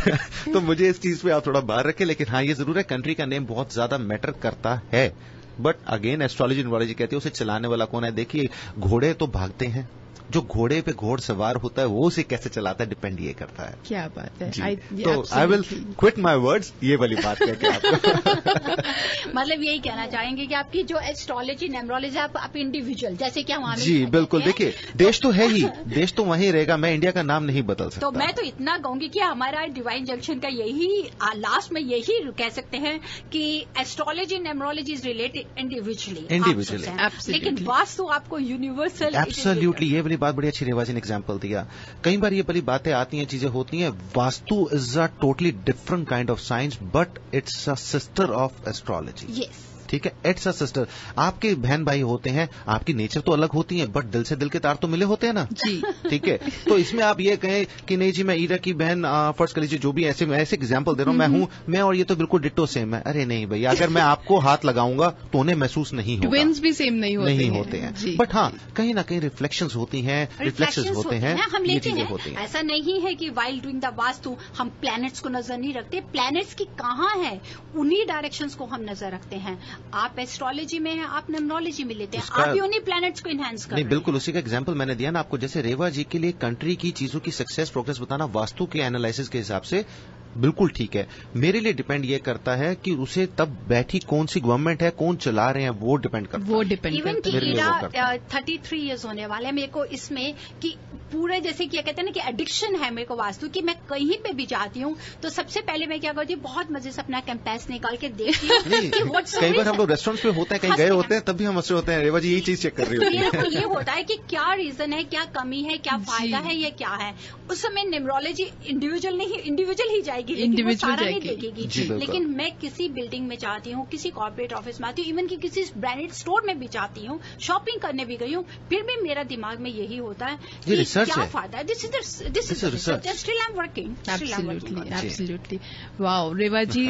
तो मुझे इस चीज पे आप थोड़ा बाहर रखें. लेकिन हाँ, ये जरूर है कंट्री का नेम बहुत ज्यादा मैटर करता है. बट अगेन एस्ट्रोलॉजी न्यूमरोलॉजी कहती है उसे चलाने वाला कौन है. देखिए घोड़े तो भागते हैं, जो घोड़े पे घोड़ सवार होता है वो उसे कैसे चलाता है डिपेंड ये करता है. क्या बात है. I, तो I will quit my words, ये वाली बात कहते हैं आपको. मतलब यही कहना चाहेंगे कि आपकी जो एस्ट्रोलॉजी न्यूमरोलॉजी आप, आप इंडिविजुअल जैसे कि हम जी बिल्कुल. देखिए देश तो है ही, देश तो वहीं रहेगा, मैं इंडिया का नाम नहीं बदल सकता. तो मैं तो इतना कहूंगी कि हमारा डिवाइन जंक्शन का यही लास्ट में यही कह सकते हैं कि astrology numerology is related individually individually लेकिन वास्तु आपको यूनिवर्सल. एब्सोल्युटली, ये वाली बात बड़ी अच्छी रेवा जी ने एग्जाम्पल दिया. कई बार ये बड़ी बातें आती हैं, चीजें होती हैं. Vastu is a totally different kind of science, but it's a sister of astrology. Yes, ठीक है, इट्स अ सिस्टर. आपके बहन भाई होते हैं, आपकी नेचर तो अलग होती है, बट दिल से दिल के तार तो मिले होते हैं ना जी. ठीक है, तो इसमें आप ये कहें कि नहीं जी मैं ईरा की बहन फर्ज कर लीजिए, जो भी ऐसे मैं ऐसे एग्जांपल दे रहा हूं, मैं हूं मैं और ये तो बिल्कुल डिट्टो सेम है. अरे नहीं भैया, अगर मैं आपको हाथ लगाऊंगा तो उन्हें महसूस नहीं होगा. ट्विन्स भी सेम नहीं होते नहीं होते हैं, बट हाँ कहीं ना कहीं रिफ्लेक्शंस होती हैं, रिफ्लेक्शंस होते हैं, हम ये लेते चीजें हैं. होती हैं. ऐसा नहीं है कि वाइल डूइंग द वास्तु हम प्लैनेट्स को नजर नहीं रखते. प्लैनेट्स की कहाँ है, उन्हीं डायरेक्शंस को हम नजर रखते हैं. आप एस्ट्रोलॉजी में है, आप न्यूमरोलॉजी में लेते हैं, आप भी उन्हीं प्लैनेट्स को इनहैंस कर नहीं, रहे बिल्कुल उसी का एग्जांपल मैंने दिया ना आपको. जैसे रेवा जी के लिए कंट्री की चीजों की सक्सेस प्रोग्रेस बताना वास्तु के एनालिसिस के हिसाब से बिल्कुल ठीक है. मेरे लिए डिपेंड ये करता है कि उसे तब बैठी कौन सी गवर्नमेंट है, कौन चला रहे हैं, वो डिपेंड करता वो है. डिपेंड इवन की मेरे लिए वो करता ईरा थर्टी थ्री ईयर्स होने वाले हैं मेरे को इसमें, कि पूरे जैसे क्या कहते हैं ना कि एडिक्शन है मेरे को वास्तु की. मैं कहीं पे भी जाती हूँ तो सबसे पहले मैं क्या करती हूँ, बहुत मजे से अपना कैंपस निकाल के देखती हूँ. कई बार हम लोग रेस्टोरेंट पे होते हैं, कहीं गए होते हैं, तब भी हम हंस रहे होते हैं. रेवा जी यही चीज चेक कर रही होती है. तो ये होता है कि क्या रीजन है, क्या कमी है, क्या फायदा है, ये क्या है. उस समय न्यूमरोलॉजी इंडिविजुअल नहीं, इंडिविजुअल ही जाएगी, लेकिन वो सारा नहीं देखेगी. लेकिन मैं किसी बिल्डिंग में चाहती हूँ, किसी कॉर्पोरेट ऑफिस में आती हूँ, इवन की किसी ब्रांडेड स्टोर में भी जाती हूँ, शॉपिंग करने भी गई हूँ, फिर भी मेरा दिमाग में यही होता है कि क्या फायदा है. This is this is research, still I am working. Absolutely absolutely. Wow Reva ji,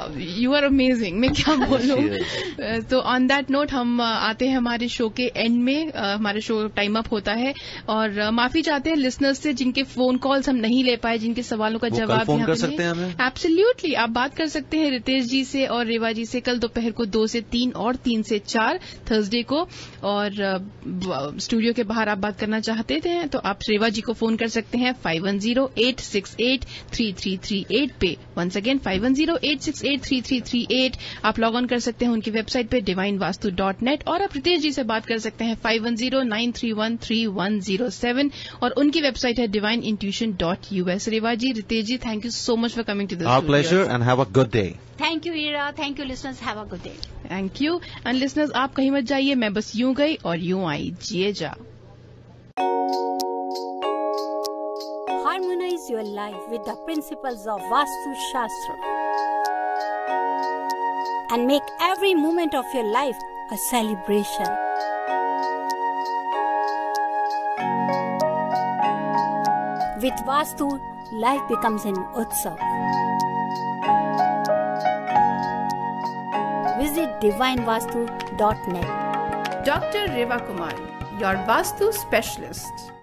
you are amazing. मैं क्या बोलूं. तो ऑन दैट नोट हम आते हैं हमारे शो के एंड में. हमारे शो टाइम अप होता है और माफी चाहते हैं लिसनर्स से जिनके फोन कॉल्स हम नहीं ले पाए, जिनके सवालों का जवाब फोन कर सकते हैं हमें. एब्सोल्युटली, आप बात कर सकते हैं रितेश जी से और रेवा जी से कल दोपहर को दो से तीन और तीन से चार थर्सडे को. और स्टूडियो के बाहर आप बात करना चाहते थे तो आप रेवा जी को फोन कर सकते हैं five one zero eight six eight three three three eight पे. Once again five one zero eight six eight three three three eight. आप लॉग ऑन कर सकते हैं उनकी वेबसाइट पे डिवाइन वास्तु डॉट नेट. और आप रितेश जी से बात कर सकते हैं five one zero nine three one three one zero seven और उनकी वेबसाइट है divine intuition dot US. Reva ji, Ritesh ji, thank you so much for coming to this. Our pleasure and have a good day. Thank you Ira, thank you listeners, have a good day. Thank you. And listeners, आप कहीं मत जाइए, मैं बस यूं गई और यूं आई. जिए जा. Harmonize your life with the principles of Vastu Shastra. and make every moment of your life a celebration. With Vastu, life becomes an utsav. Visit divine vastu dot net. Doctor Reva Kumar, your Vastu specialist.